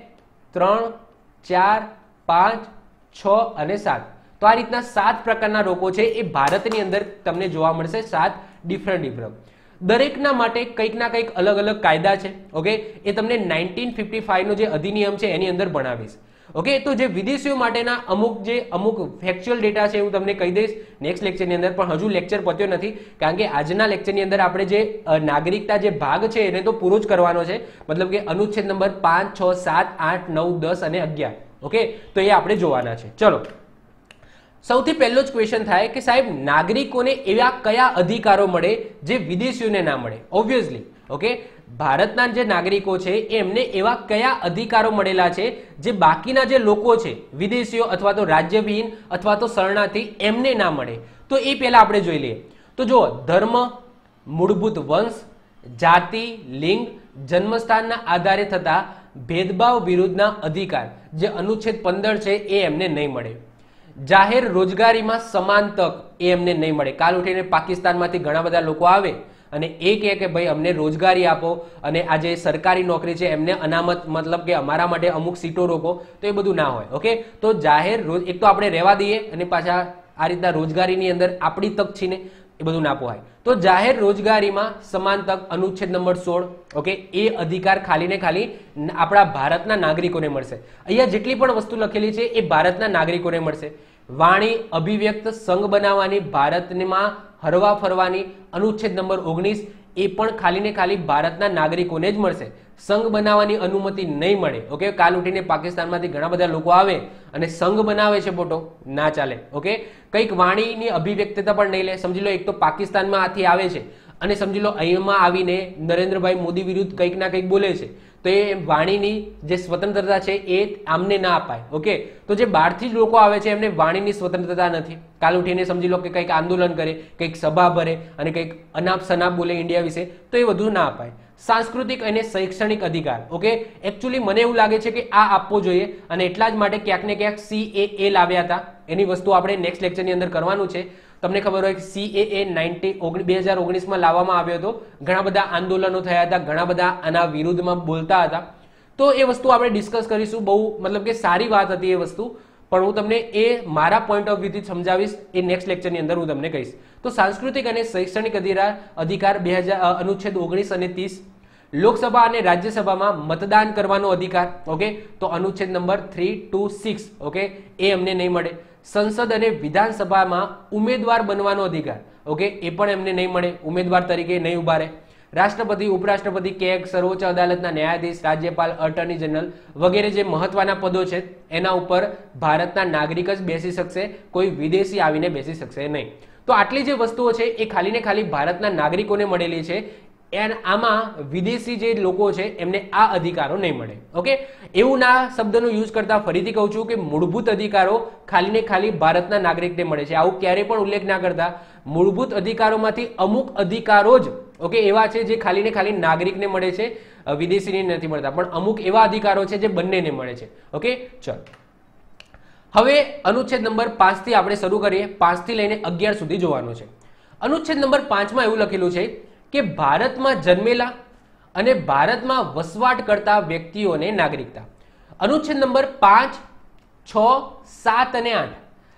3, 4, 5, 6 અને 7. તો આ રીતના 7 પ્રકારના લોકો છે એ ભારતની અંદર તમને જોવા મળશે. 7 ડિફરન્ટ. દરેકના માટે કંઈક ના કંઈક અલગ અલગ કાયદા છે. ઓકે, એ તમને 1955 નો જે અધિનિયમ છે એની અંદર ભણાવીશ. ઓકે, તો જે વિદેશીઓ માટેના અમુક ફેક્ચ્યુઅલ ડેટા છે હું તમને કહી દઈશ નેક્સ્ટ લેક્ચરની અંદર, પણ હજુ લેક્ચર પત્યો નથી, કારણ કે આજના લેક્ચરની અંદર આપણે જે નાગરિકતા જે ભાગ છે એને તો પૂરો જ કરવાનો છે. મતલબ કે અનુચ્છેદ નંબર 5, 6, 7, 8, 9, 10 અને 11. ઓકે, તો એ આપણે જોવાના છે. ચલો, સૌથી પહેલો જ ક્વેશ્ચન થાય કે સાહેબ નાગરિકોને એવા કયા અધિકારો મળે જે વિદેશીઓને ના મળે? ઓબ્વિયસલી, ઓકે, ભારતના જે નાગરિકો છે એમને એવા કયા અધિકારો મળેલા છે જે બાકીના જે લોકો છે, વિદેશીઓ અથવા તો રાજ્યવિહીન અથવા તો શરણાર્થી, એમને ના મળે? તો એ પહેલા આપણે જોઈ લઈએ. તો જુઓ, ધર્મ, મૂળભૂત વંશ, જાતિ, લિંગ, જન્મસ્થાનના આધારે થતા ભેદભાવ વિરુદ્ધના અધિકાર જે અનુચ્છેદ 15 છે એ એમને નહીં મળે. જાહેર રોજગારીમાં સમાન તક એ એમને નહીં મળે. કાલ ઉઠીને પાકિસ્તાનમાંથી ઘણા બધા લોકો આવે અને એ કહે કે ભાઈ અમને રોજગારી આપો અને આ જે સરકારી નોકરી છે એમને અનામત, મતલબ કે અમારા માટે અમુક સીટો રોકો, તો એ બધું ના હોય. ઓકે, તો જાહેર એક તો આપણે રહેવા દઈએ અને પાછા આ રીતના રોજગારીની અંદર આપણી તક છીને, એ બધું ના પોહાય. તો જાહેર રોજગારીમાં સમાન તક અનુચ્છેદ નંબર 16. ઓકે, એ અધિકાર ખાલી ને ખાલી આપણા ભારતના નાગરિકોને મળશે. અહીંયા જેટલી પણ વસ્તુ લખેલી છે એ ભારતના નાગરિકોને મળશે. વાણી, અભિવ્યક્ત, સંઘ બનાવવાની, ભારતમાં હરવા ફરવાની, અનુચ્છેદ નંબર 19, એ પણ ખાલી ને ખાલી ભારતના નાગરિકોને જ મળશે. સંઘ બનાવવાની અનુમતિ નહીં મળે. ઓકે, કાલ ઉઠીને પાકિસ્તાનમાંથી ઘણા બધા લોકો આવે અને સંઘ બનાવે છે, ફોટો ના ચાલે. ઓકે, કંઈક વાણીની અભિવ્યક્તતા પણ નહીં લે. સમજી લો, એક તો પાકિસ્તાનમાં આથી આવે છે અને સમજી લો અહીંમાં આવીને નરેન્દ્રભાઈ મોદી વિરુદ્ધ કંઈક ના કંઈક બોલે છે, તો એ વાણીની જે સ્વતંત્રતા છે એ આમને ના અપાય. ઓકે, તો જે બહારથી જ લોકો આવે છે એમને વાણીની સ્વતંત્રતા નથી. કાલ ઉઠીને સમજી લો કે કંઈક આંદોલન કરે, કંઈક સભા ભરે અને કંઈક અનાપ શનાપ બોલે ઇન્ડિયા વિશે, તો એ બધું ના અપાય. સાંસ્કૃતિક અને શૈક્ષણિક અધિકાર. ઓકે, એકચ્યુઅલી મને એવું લાગે છે કે આ આપવો જોઈએ અને એટલા જ માટે ક્યાંક ને ક્યાંક CAA લાવ્યા હતા. એની વસ્તુ આપણે નેક્સ્ટ લેક્ચરની અંદર કરવાનું છે. તમને ખબર હોય કે CAA 2019માં લાવવામાં આવ્યો હતો. ઘણા બધા આંદોલનો થયા હતા, ઘણા બધા આના વિરુદ્ધમાં બોલતા હતા. તો એ વસ્તુ આપણે ડિસ્કસ કરીશું. બહુ મતલબ કે સારી વાત હતી એ વસ્તુ, પણ હું તમને એ મારા પોઈન્ટ ઓફ વ્યૂથી સમજાવીશ. એ નેક્સ્ટ લેક્ચરની અંદર હું તમને કહીશ. તો સાંસ્કૃતિક અને શૈક્ષણિક અધિકાર 2000 અનુચ્છેદ 19 અને 30, લોકસભા અને રાજ્યસભામાં મતદાન કરવાનો અધિકાર, ઓકે, તો અનુચ્છેદ નંબર 3 to 6, ઓકે, એ એમને નહીં મળે. સંસદ અને વિધાનસભામાં ઉમેદવાર બનવાનો અધિકાર, ઓકે, એ પણ એમને નહીં મળે, ઉમેદવાર તરીકે નહીં ઉભા રહે. રાષ્ટ્રપતિ, ઉપરાષ્ટ્રપતિ, કેગ, સર્વોચ્ચ અદાલતના ન્યાયાધીશ, રાજ્યપાલ, અટર્ની જનરલ વગેરે જે મહત્વના પદો છે એના ઉપર ભારતના નાગરિક જ બેસી શકશે, કોઈ વિદેશી આવીને બેસી શકશે નહીં. તો આટલી જે વસ્તુઓ છે એ ખાલી ને ખાલી ભારતના નાગરિકોને મળેલી છે. આમાં વિદેશી જે લોકો છે એમને આ અધિકારો નહીં મળે, ઓકે. એવું ના શબ્દનો યુઝ કરતા ફરીથી કહું છું કે મૂળભૂત અધિકારો ખાલી ને ખાલી ભારતના નાગરિકને મળે છે. આવું ક્યારેય પણ ઉલ્લેખ ના કરતા. મૂળભૂત અધિકારોમાંથી અમુક અધિકારો જ, ઓકે, એવા છે જે ખાલી ને ખાલી નાગરિકને મળે છે, વિદેશીને નથી મળતા. પણ અમુક એવા અધિકારો છે જે બંનેને મળે છે, ઓકે. ચલો, હવે અનુચ્છેદ નંબર 5 થી આપણે શરૂ કરીએ. 5 થી લઈને 11 સુધી જોવાનું છે. અનુચ્છેદ નંબર 5 માં એવું લખેલું છે કે ભારતમાં જન્મેલા અને ભારતમાં વસવાટ કરતા વ્યક્તિઓને નાગરિકતા. અનુચ્છેદ નંબર 5, 6, 7 અને 8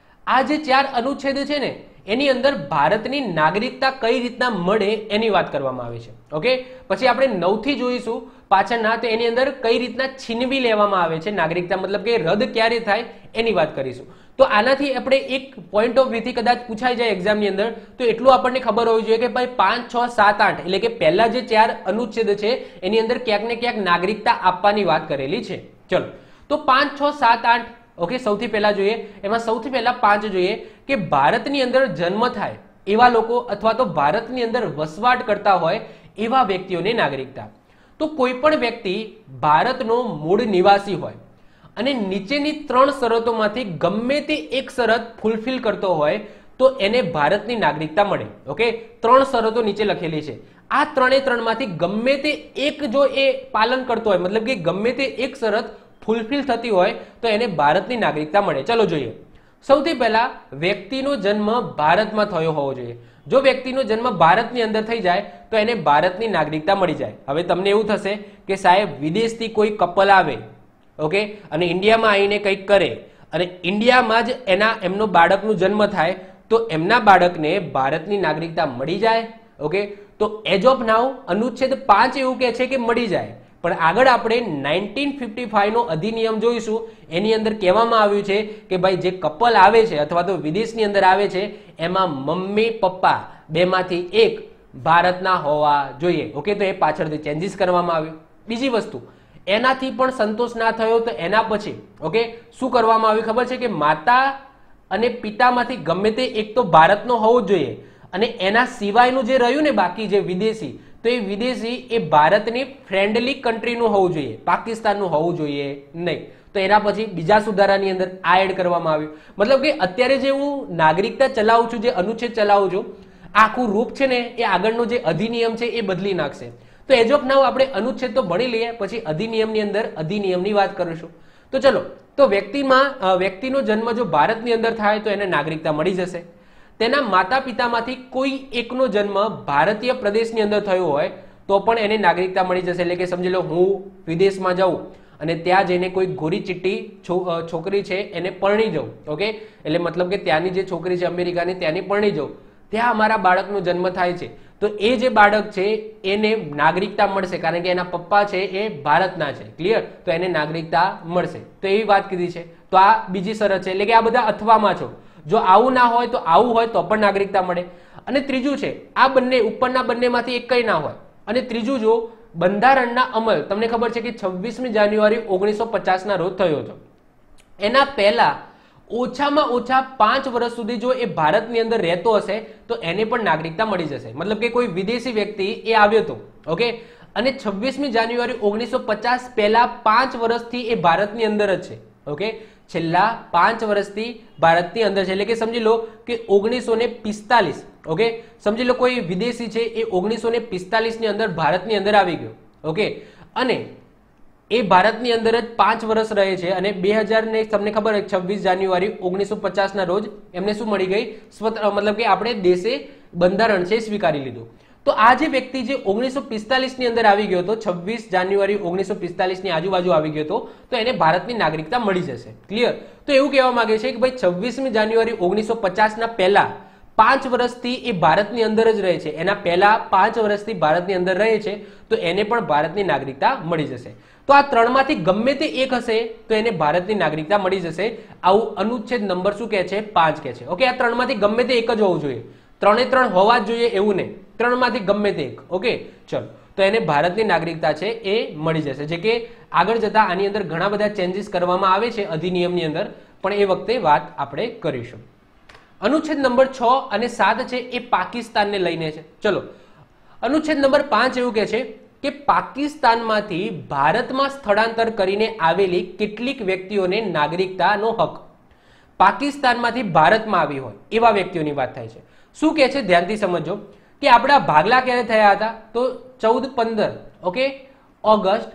આ જે 4 અનુચ્છેદ છે ને એની અંદર ભારતની નાગરિકતા કઈ રીતના મળે એની વાત કરવામાં આવે છે, ઓકે. પછી આપણે 9 થી જોઈશું પાછળના, તો એની અંદર કઈ રીતના છીનવી લેવામાં આવે છે નાગરિકતા, મતલબ કે રદ ક્યારે થાય એની વાત કરીશું. તો આનાથી આપણે એક પોઈન્ટ ઓફ વ્યૂથી કદાચ પૂછાઈ જાય એક્ઝામની અંદર, તો એટલું આપણને ખબર હોવી જોઈએ કે ભાઈ 5, 6, 7, 8 એટલે કે પહેલા જે 4 અનુચ્છેદ છે એની અંદર ક્યાંક ને ક્યાંક નાગરિકતા આપવાની વાત કરેલી છે. ચલો, તો 5, 6, 7, 8, ઓકે, સૌથી પહેલા જોઈએ. એમાં સૌથી પહેલા 5 જોઈએ કે ભારતની અંદર જન્મ થાય એવા લોકો અથવા તો ભારતની અંદર વસવાટ કરતા હોય એવા વ્યક્તિઓને નાગરિકતા. તો કોઈ પણ વ્યક્તિ ભારતનો મૂળ નિવાસી હોય અને નીચેની 3 શરતોમાંથી ગમે તે એક શરત ફૂલફિલ કરતો હોય તો એને ભારતની નાગરિકતા મળે, ઓકે. 3 શરતો નીચે લખેલી છે. આ 3 માંથી ગમે તે એક જો એ પાલન કરતો હોય, મતલબ કે ગમે તે એક શરત ફૂલફિલ થતી હોય તો એને ભારતની નાગરિકતા મળે. ચલો જોઈએ. સૌથી પહેલા વ્યક્તિનો જન્મ ભારતમાં થયો હોવો જોઈએ. જો વ્યક્તિનો જન્મ ભારતની અંદર થઈ જાય તો એને ભારતની નાગરિકતા મળી જાય. હવે તમને એવું થશે કે સાહેબ વિદેશથી કોઈ કપલ આવે, ઓકે, અને ઇન્ડિયામાં આવીને કંઈક કરે અને ઇન્ડિયામાં જ એમનો બાળકનો જન્મ થાય તો એમના બાળકને ભારતની નાગરિકતા મળી જાય, ઓકે. તો એજ ઓફ નાઉ અનુચ્છેદ 5 એવું કહે છે કે મળી જાય. પણ આગળ આપણે 1955 નો અધિનિયમ જોઈશું. એની અંદર કહેવામાં આવ્યું છે કે ભાઈ જે કપલ આવે છે અથવા તો વિદેશની અંદર આવે છે એમાં મમ્મી પપ્પા બેમાંથી એક ભારતના હોવા જોઈએ, ઓકે. તો એ પાછળથી ચેન્જીસ કરવામાં આવ્યું. બીજી વસ્તુ, એનાથી પણ સંતોષ ના થયો તો એના પછી, ઓકે, શું કરવામાં આવ્યું ખબર છે કે માતા અને પિતામાંથી ગમે તે એક તો ભારતનો હોવો જ જોઈએ અને એના સિવાયનું જે રહ્યું ને બાકી જે વિદેશી, તો એ વિદેશી એ ભારતની ફ્રેન્ડલી કન્ટ્રીનું હોવું જોઈએ, પાકિસ્તાનનું હોવું જોઈએ નહીં. તો એના પછી બીજા સુધારાની અંદર આ એડ કરવામાં આવ્યું. મતલબ કે અત્યારે જે હું નાગરિકતા ચલાવું છું, જે અનુચ્છેદ ચલાવું છું, આખું રૂપ છે ને એ આગળનો જે અધિનિયમ છે એ બદલી નાખશે. તો એજ ઓફ નાઉ આપણે અનુચ્છેદ તો ભણી લઈએ, પછી અધિનિયમની અંદર અધિનિયમની વાત કરીશું. તો ચલો, તો વ્યક્તિનો જન્મ જો ભારતની અંદર થાય તો એને નાગરિકતા મળી જશે. તેના માતા પિતામાંથી કોઈ એકનો જન્મ ભારતીય પ્રદેશની અંદર થયો હોય તો પણ એને નાગરિકતા મળી જશે. એટલે કે સમજી લો હું વિદેશમાં જાઉં અને ત્યાં જઈને કોઈ ગોરી ચીટ્ટી છોકરી છે એને પરણી જાઉં, ઓકે, એટલે મતલબ કે ત્યાંની જે છોકરી છે અમેરિકાની ત્યાંની પરણી જાઉં, ત્યાં અમારા બાળકનો જન્મ થાય છે તો એ જે બાળક છે એને નાગરિકતા મળશે કારણ કે એના પપ્પા છે એ ભારતના છે, ક્લિયર. તો એને નાગરિકતા મળશે. તો એવી વાત કીધી છે. તો આ બીજી શરત છે. એટલે કે આ બધા અથવામાં છો. જો આવું ના હોય તો આવું હોય તો પણ નાગરિકતા મળે. અને ત્રીજું છે આ બંને ઉપરના બંનેમાંથી એક કઈ ના હોય. અને ત્રીજું જો બંધારણના અમલ, તમને ખબર છે કે 26મી જાન્યુઆરી 1950 ના રોજ થયો હતો. એના પહેલા ઓછામાં ઓછા 5 વર્ષ સુધી જો એ ભારતની અંદર રહેતો હશે તો એને પણ નાગરિકતા મળી જશે. મતલબ કે કોઈ વિદેશી વ્યક્તિ એ આવ્યો હતો, ઓકે, અને 26મી જાન્યુઆરી 1950 પહેલા 5 વર્ષથી એ ભારતની અંદર જ છે, ઓકે. છેલ્લા 5 વર્ષથી ભારતની અંદર છે. એટલે કે સમજી લો કે 1945, ઓકે, સમજી લો કોઈ વિદેશી છે એ 1945 ની અંદર ભારતની અંદર આવી ગયો, ઓકે, અને એ ભારતની અંદર જ 5 વર્ષ રહે છે અને 2000 ને તમને ખબર 26 જાન્યુઆરી 1950 ના રોજ એમને શું મળી ગઈ, મતલબ કે આપણે દેશે બંધારણ છે સ્વીકારી લીધું. તો આ જે વ્યક્તિ જે 1945 ની અંદર આવી ગયો હતો, 26 જાન્યુઆરી 1945 ની આજુબાજુ આવી ગયો હતો, તો એને ભારતની નાગરિકતા મળી જશે, ક્લિયર. તો એવું કહેવા માંગે છે કે ભાઈ 26મી જાન્યુઆરી 1950 ના પહેલા 5 વર્ષથી એ ભારતની અંદર જ રહે છે, એના પહેલા 5 વર્ષથી ભારતની અંદર રહે છે, તો એને પણ ભારતની નાગરિકતા મળી જશે. તો આ ત્રણમાંથી ગમે તે એક હશે તો એને ભારતની નાગરિકતા મળી જશે. આવું અનુચ્છેદ નંબર શું કહે છે? 5 કહે છે. ઓકે, આ ત્રણમાંથી ગમે તે એક જ હોવું જોઈએ, 3 હોવા જ જોઈએ એવું નહીં, 3માંથી ગમે તે એક. ઓકે, ચલો, તો એને ભારતની નાગરિકતા છે એ મળી જશે. જે કે આગળ જતા આની અંદર ઘણા બધા ચેન્જીસ કરવામાં આવે છે અધિનિયમની અંદર, પણ એ વખતે વાત આપણે કરીશું. અનુચ્છેદ નંબર 6 અને 7 છે એ પાકિસ્તાનને લઈને છે. ચલો, અનુચ્છેદ નંબર 5 એવું કહે છે કે પાકિસ્તાનમાંથી ભારતમાં સ્થળાંતર કરીને આવેલી કેટલીક વ્યક્તિઓને નાગરિકતાનો હક, પાકિસ્તાનમાંથી ભારતમાં આવી હોય એવા વ્યક્તિઓની વાત થાય છે. શું કહે છે? ધ્યાનથી સમજો કે આપણા ભાગલા ક્યારે થયા હતા? તો 14-15 ઓકે ઓગસ્ટ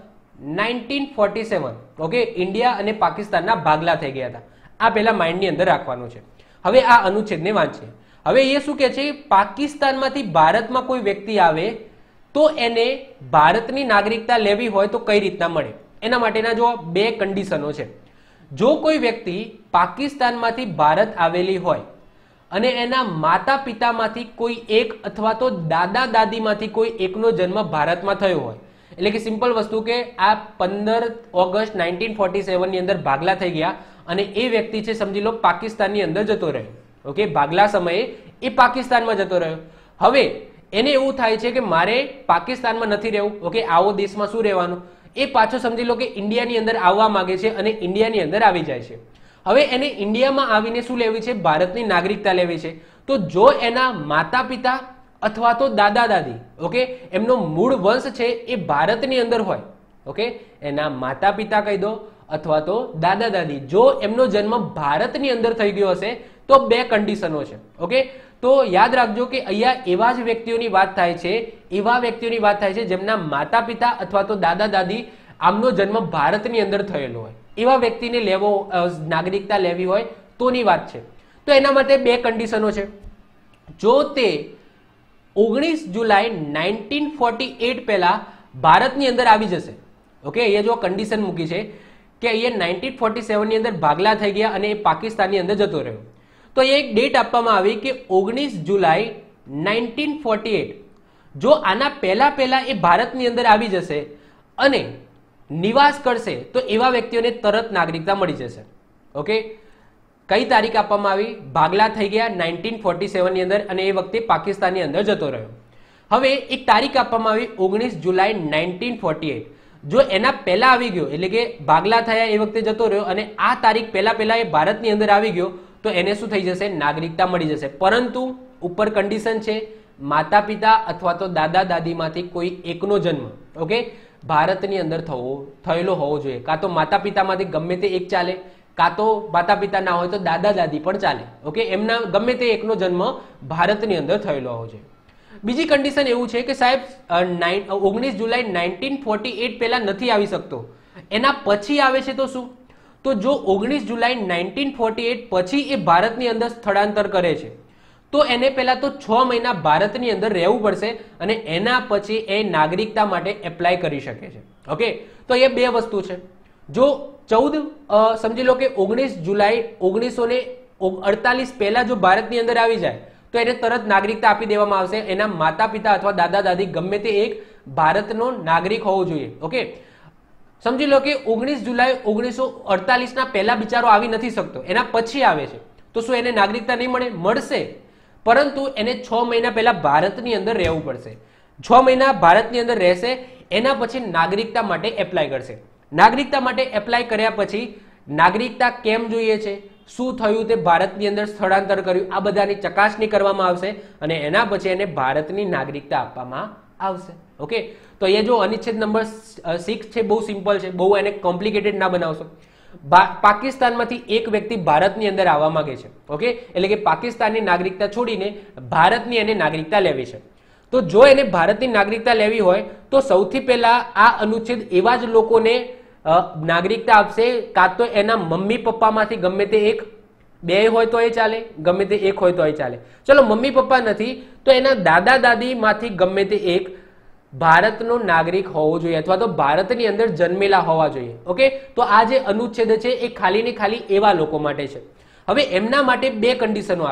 1947 ઓકે ઇન્ડિયા અને પાકિસ્તાનના ભાગલા થઈ ગયા હતા. આ પહેલા માઇન્ડની અંદર રાખવાનું છે. હવે આ અનુચ્છેદને વાંચીએ. હવે એ શું કહે છે? પાકિસ્તાનમાંથી ભારતમાં કોઈ વ્યક્તિ આવે તો એને ભારતની નાગરિકતા લેવી હોય તો કઈ રીતના મળે? એના માટેના જો 2 કન્ડિશનો છે. જો કોઈ વ્યક્તિ પાકિસ્તાનમાંથી ભારત આવેલી હોય અને એના માતા પિતામાંથી કોઈ એક અથવા તો દાદા દાદીમાંથી કોઈ એકનો જન્મ ભારતમાં થયો હોય, એટલે કે સિમ્પલ વસ્તુ કે આ 15 ઓગસ્ટ 1947 ની અંદર ભાગલા થઈ ગયા અને એ વ્યક્તિ છે સમજી લો પાકિસ્તાનની અંદર જતો રહ્યો. ઓકે, ભાગલા સમયે એ પાકિસ્તાનમાં જતો રહ્યો. હવે એને એવું થાય છે કે મારે પાકિસ્તાનમાં નથી રહેવું, ઓકે, આવો દેશમાં શું રહેવાનું? એ પાછો સમજી લો કે ઇન્ડિયાની અંદર આવવા માંગે છે અને ઇન્ડિયાની અંદર આવી જાય છે. હવે એને ઇન્ડિયામાં આવીને શું લેવી છે? ભારતની નાગરિકતા લેવી છે. તો જો એના માતા પિતા અથવા તો દાદા દાદી ઓકે એમનો મૂળ વંશ છે એ ભારતની અંદર હોય, ઓકે, એના માતા પિતા કહી દો અથવા તો દાદા દાદી, જો એમનો જન્મ ભારતની અંદર થઈ ગયો હશે તો 2 કન્ડિશનો છે. ઓકે, તો યાદ રાખજો કે અહીંયા એવા જ વ્યક્તિઓની વાત થાય છે, એવા વ્યક્તિઓની વાત થાય છે જેમના માતા પિતા અથવા તો દાદા દાદી આમનો જન્મ ભારતની અંદર થયેલો હોય, એવા વ્યક્તિને લેવો નાગરિકતા લેવી હોય તોની વાત છે. તો એના માટે 2 કન્ડિશનો છે. જો તે 19 જુલાઈ 1948 પહેલા ભારતની અંદર આવી જશે, ઓકે, અહીંયા જો કન્ડિશન મૂકી છે કે અહીંયા 1947 ની અંદર ભાગલા થઈ ગયા અને એ પાકિસ્તાનની અંદર જતો રહ્યો, તો એ એક ડેટ આપવામાં આવી કે 19 જુલાઈ 1948. જો આના પહેલા એ ભારતની અંદર આવી જશે અને નિવાસ કરશે તો એવા વ્યક્તિઓને તરત નાગરિકતા મળી જશે. ઓકે, કઈ તારીખ આપવામાં આવી? ભાગલા થઈ ગયા 1947 ની અંદર અને એ વખતે પાકિસ્તાનની અંદર જતો રહ્યો. હવે એક તારીખ આપવામાં આવી 19 જુલાઈ 1948. જો એના પહેલા આવી ગયો એટલે કે ભાગલા થયા એ વખતે જતો રહ્યો અને આ તારીખ પહેલા એ ભારતની અંદર આવી ગયો તો એને શું થઈ જશે? નાગરિકતા મળી જશે. પરંતુ ઉપર કન્ડિશન છે, માતા પિતા અથવા તો દાદા દાદીમાંથી કોઈ એકનો જન્મ ઓકે ભારતની અંદર થયેલો હોવો જોઈએ. કાં તો માતા પિતામાંથી ગમે તે એક ચાલે, કાં તો માતા પિતા ના હોય તો દાદા દાદી પણ ચાલે. ઓકે, એમના ગમે તે એકનો જન્મ ભારતની અંદર થયેલો હોવો જોઈએ. બીજી કન્ડિશન એવું છે કે સાહેબ 19 જુલાઈ 1948 પહેલા નથી આવી શકતો, એના પછી આવે છે તો શું? તો જો 19 જુલાઈ 1948 પછી એ ભારતની અંદર સ્થળાંતર કરે છે તો એને પહેલા તો 6 મહિના ભારતની અંદર રહેવું પડશે અને એના પછી એ નાગરિકતા માટે એપ્લાય કરી શકે છે. ઓકે, તો એ 2 વસ્તુ છે. જો 14 સમજી લો કે 19 જુલાઈ 1948 પહેલા જો ભારતની અંદર આવી જાય તો એને તરત નાગરિકતા આપી દેવામાં આવશે. એના માતા પિતા અથવા દાદા દાદી ગમે તે એક ભારતનો નાગરિક હોવો જોઈએ. ઓકે, સમજી લો કે 19 જુલાઈ 1948 ના પહેલા બિચારો આવી નથી શકતો, એના પછી આવે છે તો શું એને નાગરિકતા નહીં મળે? મળશે, પરંતુ એને 6 મહિના પહેલા ભારતની અંદર રહેવું પડશે. 6 મહિના ભારતની અંદર રહેશે, એના પછી નાગરિકતા માટે એપ્લાય કરશે. નાગરિકતા માટે એપ્લાય કર્યા પછી નાગરિકતા કેમ જોઈએ છે, શું થયું તે ભારતની અંદર સ્થળાંતર કર્યું, આ બધાની ચકાસણી કરવામાં આવશે અને એના પછી એને ભારતની નાગરિકતા આપવામાં આવશે. ઓકે, તો એ જો અનુચ્છેદ નંબર 6 છે બહુ સિમ્પલ છે, બહુ એને કોમ્પ્લિકેટેડ ના બનાવશો. પાકિસ્તાનમાંથી એક વ્યક્તિ ભારતની અંદર આવવા માંગે છે, ઓકે, એટલે કે પાકિસ્તાનની નાગરિકતા છોડીને ભારતની એને નાગરિકતા લેવી છે. તો જો એને ભારતની નાગરિકતા લેવી હોય તો સૌથી પહેલા આ અનુચ્છેદ એવા જ લોકોને નાગરિકતા આપશે, કાં તો એના મમ્મી પપ્પામાંથી ગમે તે એક, 2 હોય તો એ ચાલે, ગમે તે એક હોય તો એ ચાલે. ચલો મમ્મી પપ્પા નથી તો એના દાદા દાદી માંથી ગમે તે એક ભારતનો નાગરિક હોવો જોઈએ અથવા તો ભારતની અંદર જન્મેલા હોવા જોઈએ. ઓકે, તો આ જે અનુચ્છેદ છે એ ખાલી ને ખાલી એવા લોકો માટે છે. હવે એમના માટે 2 કન્ડિશનો આપી.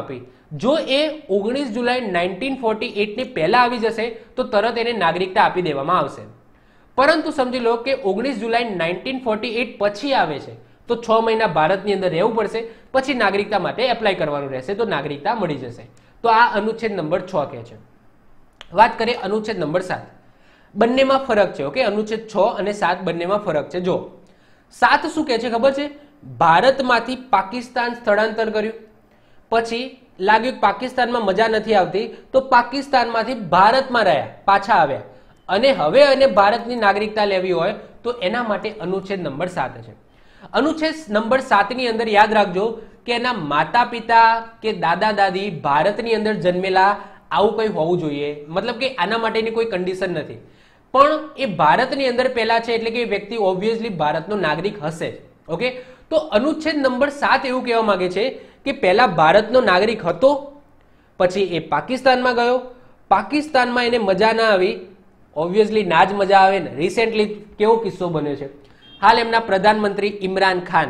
જો એ 19 જુલાઈ 1948 ની પહેલા આવી જશે તો તરત એને નાગરિકતા આપી દેવામાં આવશે. પરંતુ સમજી લો કે 19 જુલાઈ 1948 પછી આવે છે તો 6 મહિના ભારતની અંદર રહેવું પડશે, પછી નાગરિકતા માટે એપ્લાય કરવાનું રહેશે તો નાગરિકતા મળી જશે. તો આ અનુચ્છેદ નંબર 6 કહે છે. વાત કરીએ અનુચ્છેદ નંબર 7. બંનેમાં ફરક છે. ઓકે, અનુચ્છેદ 6 અને 7 બંનેમાં ફરક છે. જો 7 શું કહે છે ખબર છે? ભારતમાંથી પાકિસ્તાન સ્થળાંતર કર્યું, પછી લાગ્યું પાકિસ્તાનમાં મજા નથી આવતી તો પાકિસ્તાનમાંથી ભારતમાં રહ્યા, પાછા આવ્યા અને હવે એને ભારતની નાગરિકતા લેવી હોય તો એના માટે અનુચ્છેદ નંબર 7 છે. અનુચ્છેદ નંબર 7 ની અંદર યાદ રાખજો કે એના માતા પિતા કે દાદા દાદી ભારતની અંદર જન્મેલા આવું કંઈ હોવું જોઈએ. મતલબ કે આના માટેની કોઈ કન્ડિશન નથી, પણ એ ભારતની અંદર પહેલા છે એટલે કે એ વ્યક્તિ ઓબ્વિયસલી ભારતનો નાગરિક હશે. ઓકે, તો અનુચ્છેદ નંબર 7 એવું કહેવા માંગે છે કે પહેલા ભારતનો નાગરિક હતો, પછી એ પાકિસ્તાનમાં ગયો, પાકિસ્તાનમાં એને મજા ના આવી, ઓબ્વિયસલી ના જ મજા આવે ને. રિસેન્ટલી કેવો કિસ્સો બન્યો છે, હાલ એમના પ્રધાનમંત્રી ઇમરાન ખાન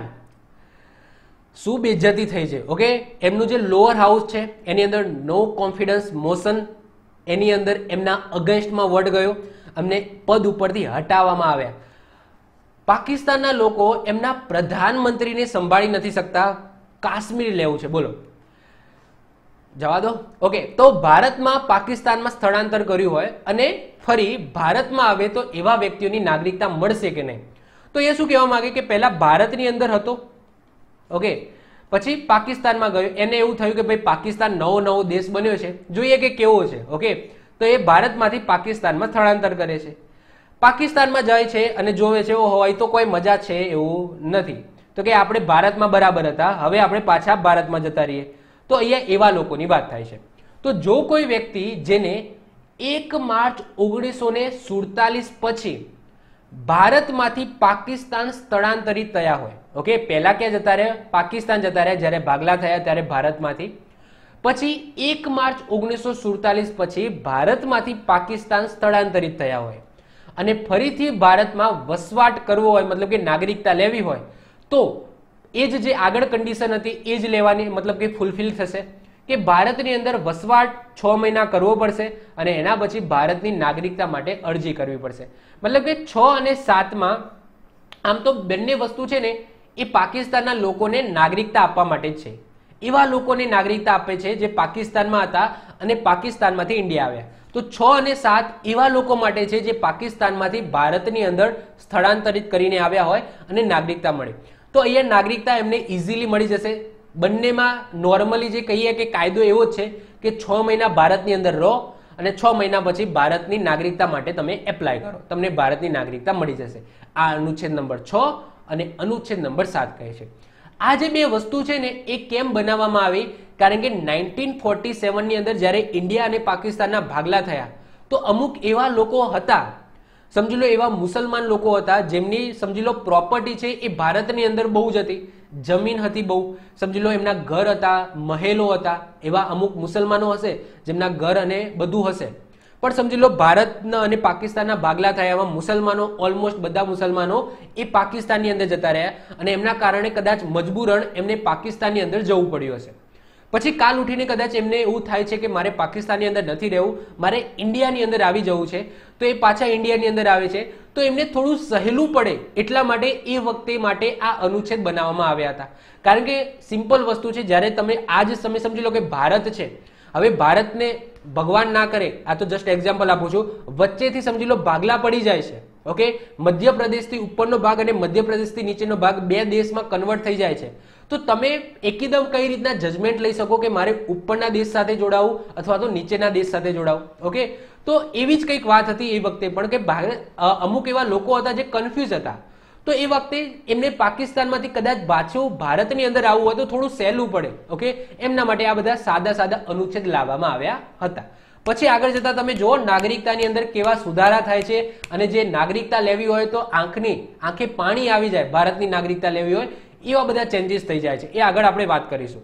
શું બેઇજ્જતી થઈ છે. ઓકે, એમનું જે લોઅર હાઉસ છે એની અંદર નો કોન્ફિડન્સ મોશન, એની અંદર એમના અગેન્સ્ટમાં વોટ ગયો, અમને પદ ઉપરથી હટાવવામાં આવ્યા. પાકિસ્તાનના લોકો એમના પ્રધાનમંત્રીને સંભાળી નથી શકતા, કાશ્મીર લેવું છે. બોલો, જવા દો. ઓકે, તો ભારતમાં પાકિસ્તાનમાં સ્થળાંતર કર્યું હોય અને ફરી ભારતમાં આવે તો એવા વ્યક્તિઓની નાગરિકતા મળશે કે નહીં? તો એ શું કહેવા માંગે કે પહેલા ભારતની અંદર હતો, ઓકે, પછી પાકિસ્તાનમાં ગયો, એને એવું થયું કે ભાઈ પાકિસ્તાન નવો દેશ બન્યો છે, જોઈએ કે કેવો છે. ઓકે, તો એ ભારતમાંથી પાકિસ્તાનમાં સ્થળાંતર કરે છે, પાકિસ્તાનમાં જાય છે અને જોવે છે હોય તો કોઈ મજા છે એવું નથી, તો કે આપણે ભારતમાં બરાબર હતા, હવે આપણે પાછા ભારતમાં જતા રહીએ. તો અહીંયા એવા લોકોની વાત થાય છે. તો જો કોઈ વ્યક્તિ જેને 1 માર્ચ 1947 પછી ભારતમાંથી પાકિસ્તાન સ્થળાંતરિત થયા હોય, ઓકે, પહેલા ક્યાં જતા રહ્યા? પાકિસ્તાન જતા રહ્યા જ્યારે ભાગલા થયા ત્યારે ભારતમાંથી, પછી 1 માર્ચ 1947 પછી ભારતમાંથી પાકિસ્તાન સ્થળાંતરિત થયા હોય અને ફરીથી ભારતમાં વસવાટ કરવો હોય, મતલબ કે નાગરિકતા લેવી હોય, તો એ જે આગળ કન્ડિશન હતી એ જ લેવાની, મતલબ કે ફૂલફિલ થશે કે ભારતની અંદર વસવાટ 6 મહિના કરવો પડશે અને એના પછી ભારતની નાગરિકતા માટે અરજી કરવી પડશે. મતલબ કે 6 અને 7માં આમ તો બંને વસ્તુ છે ને એ પાકિસ્તાનના લોકોને નાગરિકતા આપવા માટે જ છે. એવા લોકોને નાગરિકતા આપે છે જે પાકિસ્તાનમાં હતા અને પાકિસ્તાનમાંથી ઇન્ડિયા આવ્યા. તો 6 અને 7 એવા લોકો માટે છે જે પાકિસ્તાનમાંથી ભારતની અંદર સ્થળાંતરિત કરીને આવ્યા હોય અને નાગરિકતા મળે. તો અહીંયા નાગરિકતા એમને ઇઝીલી મળી જશે. બંનેમાં નોર્મલી જે કહીએ કે કાયદો એવો જ છે કે 6 મહિના ભારતની અંદર રહો અને 6 મહિના પછી ભારતની નાગરિકતા માટે તમે એપ્લાય કરો, તમને ભારતની નાગરિકતા મળી જશે. આ અનુચ્છેદ નંબર 6 અને અનુચ્છેદ નંબર 7 કહે છે. આ જે બે વસ્તુ છે ને એ કેમ બનાવવામાં આવી? કારણ કે 1947 ની અંદર જ્યારે ઇન્ડિયા અને પાકિસ્તાનના ભાગલા થયા તો અમુક એવા લોકો હતા, સમજી લો એવા મુસલમાન લોકો હતા જેમની સમજી લો પ્રોપર્ટી છે એ ભારતની અંદર બહુ જ હતી, જમીન હતી બહુ, સમજી લો એમના ઘર હતા, મહેલો હતા. એવા અમુક મુસલમાનો હશે જેમના ઘર અને બધું હશે, પણ સમજી લો ભારતના અને પાકિસ્તાનના ભાગલા થયા એમાં મુસલમાનો ઓલમોસ્ટ બધા મુસલમાનો એ પાકિસ્તાનની અંદર જતા રહ્યા અને એમના કારણે કદાચ મજબૂરન એમને પાકિસ્તાનની અંદર જવું પડ્યું હશે. પછી કાલ ઉઠીને કદાચ એમને એવું થાય છે કે મારે પાકિસ્તાનની અંદર નથી રહેવું, મારે ઇન્ડિયાની અંદર આવી જવું છે, તો એ પાછા ઇન્ડિયાની અંદર આવે છે. તો એમને થોડું સહેલું પડે એટલા માટે એ વખતે માટે આ અનુચ્છેદ બનાવવામાં આવ્યા હતા. કારણ કે સિમ્પલ વસ્તુ છે, જ્યારે તમે આ જ સમય સમજી લો કે ભારત છે, હવે ભારતને ભગવાન ના કરે, આ તો જસ્ટ એક્ઝામ્પલ આપું છું, વચ્ચેથી સમજી લો ભાગલા પડી જાય છે, ઓકે, મધ્યપ્રદેશથી ઉપરનો ભાગ અને મધ્યપ્રદેશથી નીચેનો ભાગ બે દેશમાં કન્વર્ટ થઈ જાય છે, તો તમે એકદમ કઈ રીતના જજમેન્ટ લઈ શકો કે મારે ઉપરના દેશ સાથે જોડાવું અથવા તો નીચેના દેશ સાથે જોડાવું? ઓકે, તો એવી જ કંઈક વાત હતી એ વખતે પણ કે અમુક એવા લોકો હતા જે કન્ફ્યુઝ હતા. તો એ વખતે એમને પાકિસ્તાનમાંથી કદાચ પાછું ભારતની અંદર આવવું હોય તો થોડું સહેલું પડે. ઓકે, એમના માટે આ બધા સાદા સાદા અનુચ્છેદ લાવવામાં આવ્યા હતા. પછી આગળ જતા તમે જુઓ નાગરિકતાની અંદર કેવા સુધારા થાય છે અને જે નાગરિકતા લેવી હોય તો આંખે પાણી આવી જાય, ભારતની નાગરિકતા લેવી હોય એવા બધા ચેન્જીસ થઈ જાય છે. એ આગળ આપણે વાત કરીશું.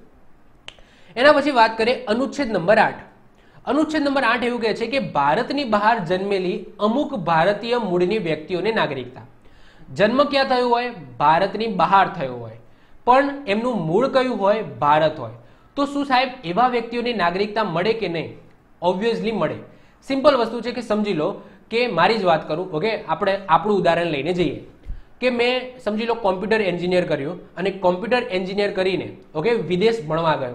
એના પછી વાત કરીએ અનુચ્છેદ નંબર 8. અનુચ્છેદ નંબર 8 એવું કહે છે કે ભારતની બહાર જન્મેલી અમુક ભારતીય મૂળની વ્યક્તિઓને નાગરિકતા. જન્મ ક્યાં થયો હોય? ભારતની બહાર થયો હોય, પણ એમનું મૂળ કયું હોય? ભારત હોય. તો શું સાહેબ એવા વ્યક્તિઓને નાગરિકતા મળે કે નહીં? ઓબ્વિયસલી મળે. સિમ્પલ વસ્તુ છે કે સમજી લો કે મારી જ વાત કરું, ઓકે, આપણે આપણું ઉદાહરણ લઈને જઈએ કે મેં સમજી લો કોમ્પ્યુટર એન્જિનિયર કર્યું અને કોમ્પ્યુટર એન્જિનિયર કરીને ઓકે વિદેશ ભણવા ગયો.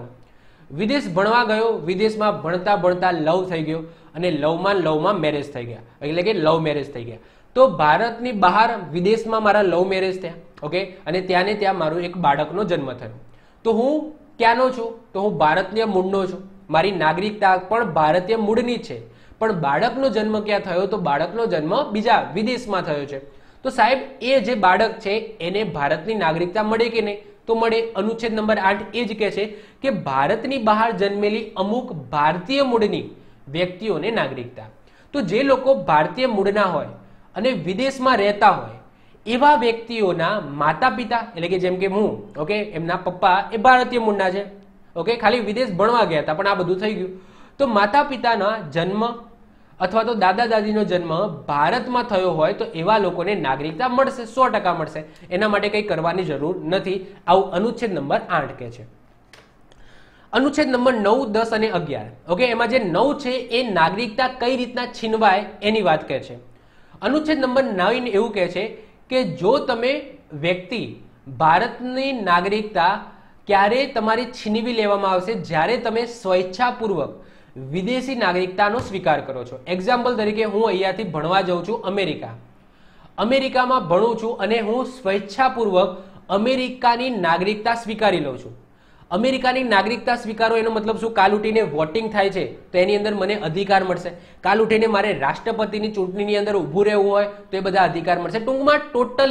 વિદેશમાં ભણતા ભણતા લવ થઈ ગયો અને લવમાં મેરેજ થઈ ગયા, એટલે કે લવ મેરેજ થઈ ગયા. તો ભારતની બહાર વિદેશમાં મારા લવ મેરેજ થયા, ઓકે, અને ત્યાં ને ત્યાં મારું એક બાળકનો જન્મ થયો. તો હું ક્યાંનો છું? તો હું ભારતીય મૂળનો છું. મારી નાગરિકતા પણ ભારતીય મૂળની છે, પણ બાળકનો જન્મ ક્યાં થયો? તો બાળકનો જન્મ બીજા વિદેશમાં થયો છે. તો સાહેબ એ જે બાળક છે એને ભારતની નાગરિકતા મળે કે નહીં? તો મળે. અનુચ્છેદ નંબર 8 એ જ કહે છે કે ભારતની બહાર જન્મેલી અમુક ભારતીય મૂળની વ્યક્તિઓને નાગરિકતા. તો જે લોકો ભારતીય મૂળના હોય અને વિદેશમાં રહેતા હોય એવા વ્યક્તિઓના માતા પિતા, એટલે કે જેમ કે હું, ઓકે, એમના પપ્પા એ ભારતીય મૂળના છે, ઓકે, ખાલી વિદેશ ભણવા ગયા હતા પણ આ બધું થઈ ગયું. તો માતા પિતાના જન્મ અથવા તો દાદા દાદીનો જન્મ ભારતમાં થયો હોય તો એવા લોકોને નાગરિકતા મળશે, 100% મળશે. એના માટે કંઈ કરવાની જરૂર નથી. આવું અનુચ્છેદ નંબર 8 કહે છે. અનુચ્છેદ નંબર 9, 10 અને 11, ઓકે, એમાં જે 9 છે એ નાગરિકતા કઈ રીતના છીનવાય એની વાત કહે છે. અનુચ્છેદ નંબર 9 એવું કહે છે કે જો તમે વ્યક્તિ ભારતની નાગરિકતા ક્યારે તમારી છીનવી લેવામાં આવશે? જ્યારે તમે સ્વેચ્છાપૂર્વક વિદેશી નાગરિકતાનો સ્વીકાર કરો છો. એક્ઝામ્પલ તરીકે હું અહીંયાથી ભણવા જાઉં છું અમેરિકામાં ભણું છું અને હું સ્વેચ્છાપૂર્વક અમેરિકાની નાગરિકતા સ્વીકારી લઉં છું. અમેરિકાની નાગરિકતા સ્વીકારો એનો મતલબ શું? કાલ ઉઠીને વોટિંગ થાય છે તો એની અંદર મને અધિકાર મળશે. કાલ ઉઠીને મારે રાષ્ટ્રપતિની ચૂંટણીની અંદર ઊભું રહેવું હોય તો એ બધા અધિકાર મળશે. ટૂંકમાં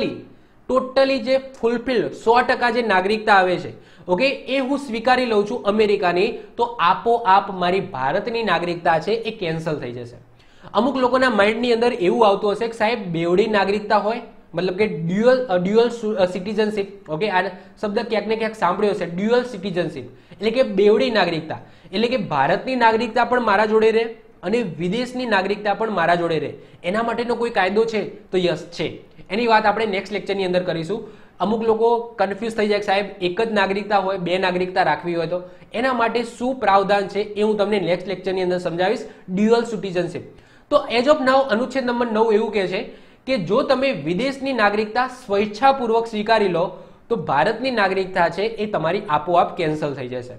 ટોટલી જે ફૂલફિલ 100% જે નાગરિકતા આવે છે, ઓકે, એ હું સ્વીકારી લઉં છું અમેરિકાની, તો આપોઆપ મારી ભારતની નાગરિકતા છે એ કેન્સલ થઈ જશે. અમુક લોકોના માઇન્ડની અંદર એવું આવતું હશે કે સાહેબ બેવડી નાગરિકતા હોય, મતલબ કે ડ્યુઅલ સિટીઝનશીપ, ઓકે, આ શબ્દ ક્યાંક ને ક્યાંક સાંભળ્યો હશે, ડ્યુઅલ સિટીઝનશીપ એટલે કે બેવડી નાગરિકતા, એટલે કે ભારતની નાગરિકતા પણ મારા જોડે રહે અને વિદેશની નાગરિકતા પણ મારા જોડે રહે. એના માટેનો કોઈ કાયદો છે? તો યસ છે. એની વાત આપણે નેક્સ્ટ લેક્ચરની અંદર કરીશું. અમુક લોકો કન્ફ્યુઝ થઈ જાય કે સાહેબ એક જ નાગરિકતા હોય, 2 નાગરિકતા રાખવી હોય તો એના માટે શું પ્રાવધાન છે એ હું તમને નેક્સ્ટ લેક્ચરની અંદર સમજાવીશ. Dual citizenship. તો એઝ ઓફ નાઉ અનુચ્છેદ નંબર 9 એવું કહે છે કે જો તમે વિદેશની નાગરિકતા સ્વેચ્છાપૂર્વક સ્વીકારી લો તો ભારતની નાગરિકતા છે એ તમારી આપોઆપ કેન્સલ થઈ જશે.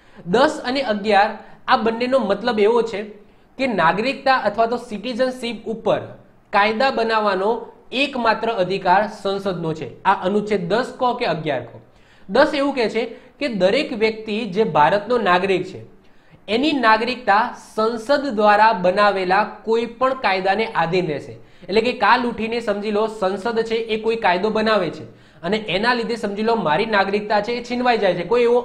10 અને 11 આ બંનેનો મતલબ એવો છે કે નાગરિકતા અથવા તો સિટીઝનશીપ ઉપર કાયદા બનાવવાનો એકમાત્ર અધિકાર સંસદનો છે. આ અનુચ્છેદ 10 કહો કે 11 કહો. 10 એવું કહે છે કે દરેક વ્યક્તિ જે ભારતનો નાગરિક છે એની નાગરિકતા સંસદ દ્વારા બનાવેલા કોઈ પણ કાયદાને આધીન રહેશે. એટલે કે કાલ ઉઠીને સમજી લો સંસદ છે એ કોઈ કાયદો બનાવે છે અને એના લીધે સમજી લો મારી નાગરિકતા છે એ છીનવાઈ જાય છે. કોઈ એવો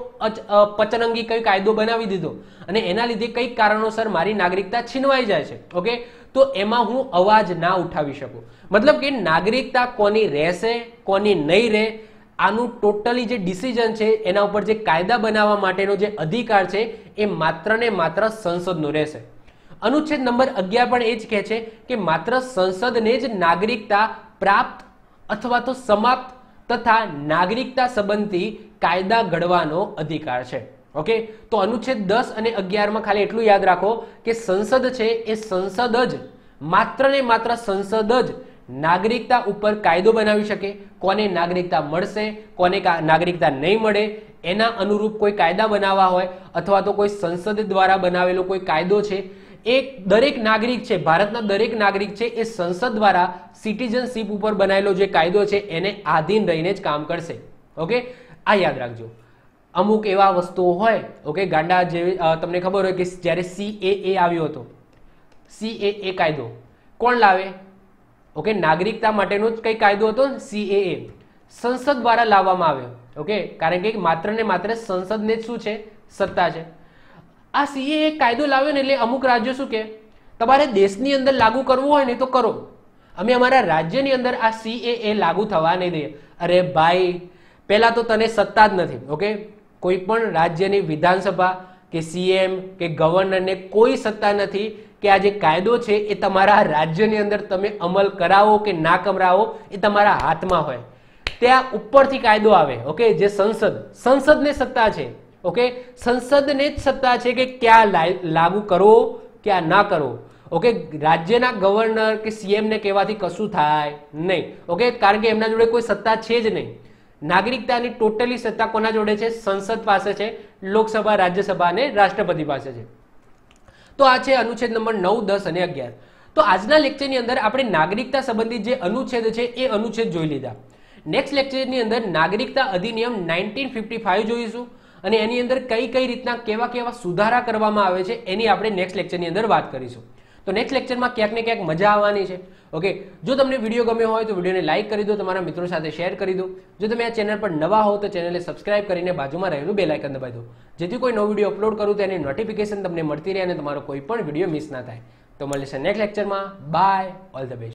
પચરંગી કઈ કાયદો બનાવી દીધો અને એના લીધે કઈક કારણોસર મારી નાગરિકતા છીનવાઈ જાય છે, ઓકે, તો એમાં હું અવાજ ના ઉઠાવી શકું. મતલબ કે નાગરિકતા કોની રહેશે કોની નહીં રહે આનું ટોટલી જે ડિસિઝન છે એના ઉપર જે કાયદા બનાવવા માટેનો જે અધિકાર છે એ માત્ર ને માત્ર સંસદનો રહેશે. અનુચ્છેદ નંબર 11 પણ એ જ કહે છે કે માત્ર સંસદને જ નાગરિકતા પ્રાપ્ત અથવા તો સમાપ્ત તથા નાગરિકતા સંબંધી કાયદા ઘડવાનો અધિકાર છે. ઓકે, તો અનુચ્છેદ 10 અને 11 માં ખાલી એટલું યાદ રાખો કે સંસદ છે એ સંસદ જ માત્ર ને માત્ર સંસદ જ નાગરિકતા ઉપર કાયદો બનાવી શકે. કોને નાગરિકતા મળશે કોને નાગરિકતા નહીં મળે એના અનુરૂપ કોઈ કાયદા બનાવવા હોય અથવા તો કોઈ સંસદ દ્વારા બનાવેલો કોઈ કાયદો છે એ દરેક નાગરિક છે, ભારતના દરેક નાગરિક છે એ સંસદ દ્વારા સિટીઝનશીપ ઉપર બનાવેલો જે કાયદો છે એને આધીન રહીને જ કામ કરશે. ઓકે, આ યાદ રાખજો. અમુક એવા વસ્તુઓ હોય, ઓકે, ગાંડા જેવી તમને ખબર હોય કે જ્યારે CAA આવ્યો હતો, CAA કાયદો કોણ લાવે? ઓકે, નાગરિકતા માટેનો જ કઈ કાયદો હતો, CAA સંસદ દ્વારા લાવવામાં આવ્યો. ઓકે, કારણ કે માત્ર ને માત્ર સંસદને જ શું છે સત્તા છે. આ CAA કાયદો લાવ્યો ને એટલે અમુક રાજ્યો શું કે તમારે દેશની અંદર લાગુ કરવું હોય ને તો કરો, અમે અમારા રાજ્યની અંદર આ CAA લાગુ થવા નહીં દઈએ. અરે ભાઈ, પહેલા તો તને સત્તા જ નથી. ઓકે, કોઈ પણ રાજ્યની વિધાનસભા કે CM કે ગવર્નરને કોઈ સત્તા નથી કે આ જે કાયદો છે એ તમારા રાજ્યની અંદર તમે અમલ કરાવો કે ના કરાવો એ તમારા હાથમાં હોય. ત્યાં ઉપરથી કાયદો આવે, ઓકે, જે સંસદને સત્તા છે. ઓકે, સંસદને જ સત્તા છે કે ક્યાં લાગુ કરો ક્યાં ના કરો. ઓકે, રાજ્યના ગવર્નર કે સીએમ ને કહેવાથી કશું થાય નહીં. ઓકે, કારણ કે એમના જોડે કોઈ સત્તા છે જ નહીં. નાગરિકતાની ટોટલી સત્તા કોના જોડે છે? સંસદ પાસે છે. લોકસભા, રાજ્યસભા અને રાષ્ટ્રપતિ પાસે છે. તો આ છે અનુચ્છેદ નંબર 9, 10 અને 11. તો આજના લેક્ચરની અંદર આપણે નાગરિકતા સંબંધિત જે અનુચ્છેદ છે એ અનુચ્છેદ જોઈ લીધા. નેક્સ્ટ લેક્ચરની અંદર નાગરિકતા અધિનિયમ 1955 જોઈશું અને એની અંદર કઈ કઈ રીતના કેવા કેવા સુધારા કરવામાં આવે છે એની આપણે નેક્સ્ટ લેક્ચરની અંદર વાત કરીશું. તો નેક્સ્ટ લેક્ચરમાં ક્યાંક ને ક્યાંક મજા આવવાની છે. ઓકે, જો તમને વિડીયો ગમ્યો હોય તો વિડીયોને લાઇક કરી દો, તમારા મિત્રો સાથે શેર કરી દો. જો તમે આ ચેનલ પર નવા હો તો ચેનલને સબસ્ક્રાઇબ કરીને બાજુમાં રહેલું બેલ આઇકન દબાવી દો, જેથી કોઈ નવો વિડીયો અપલોડ કરું તો એની નોટિફિકેશન તમને મળતી રહે અને તમારો કોઈ પણ વિડીયો મિસ ના થાય. તો મળીશું નેક્સ્ટ લેક્ચરમાં. Bye, all the best.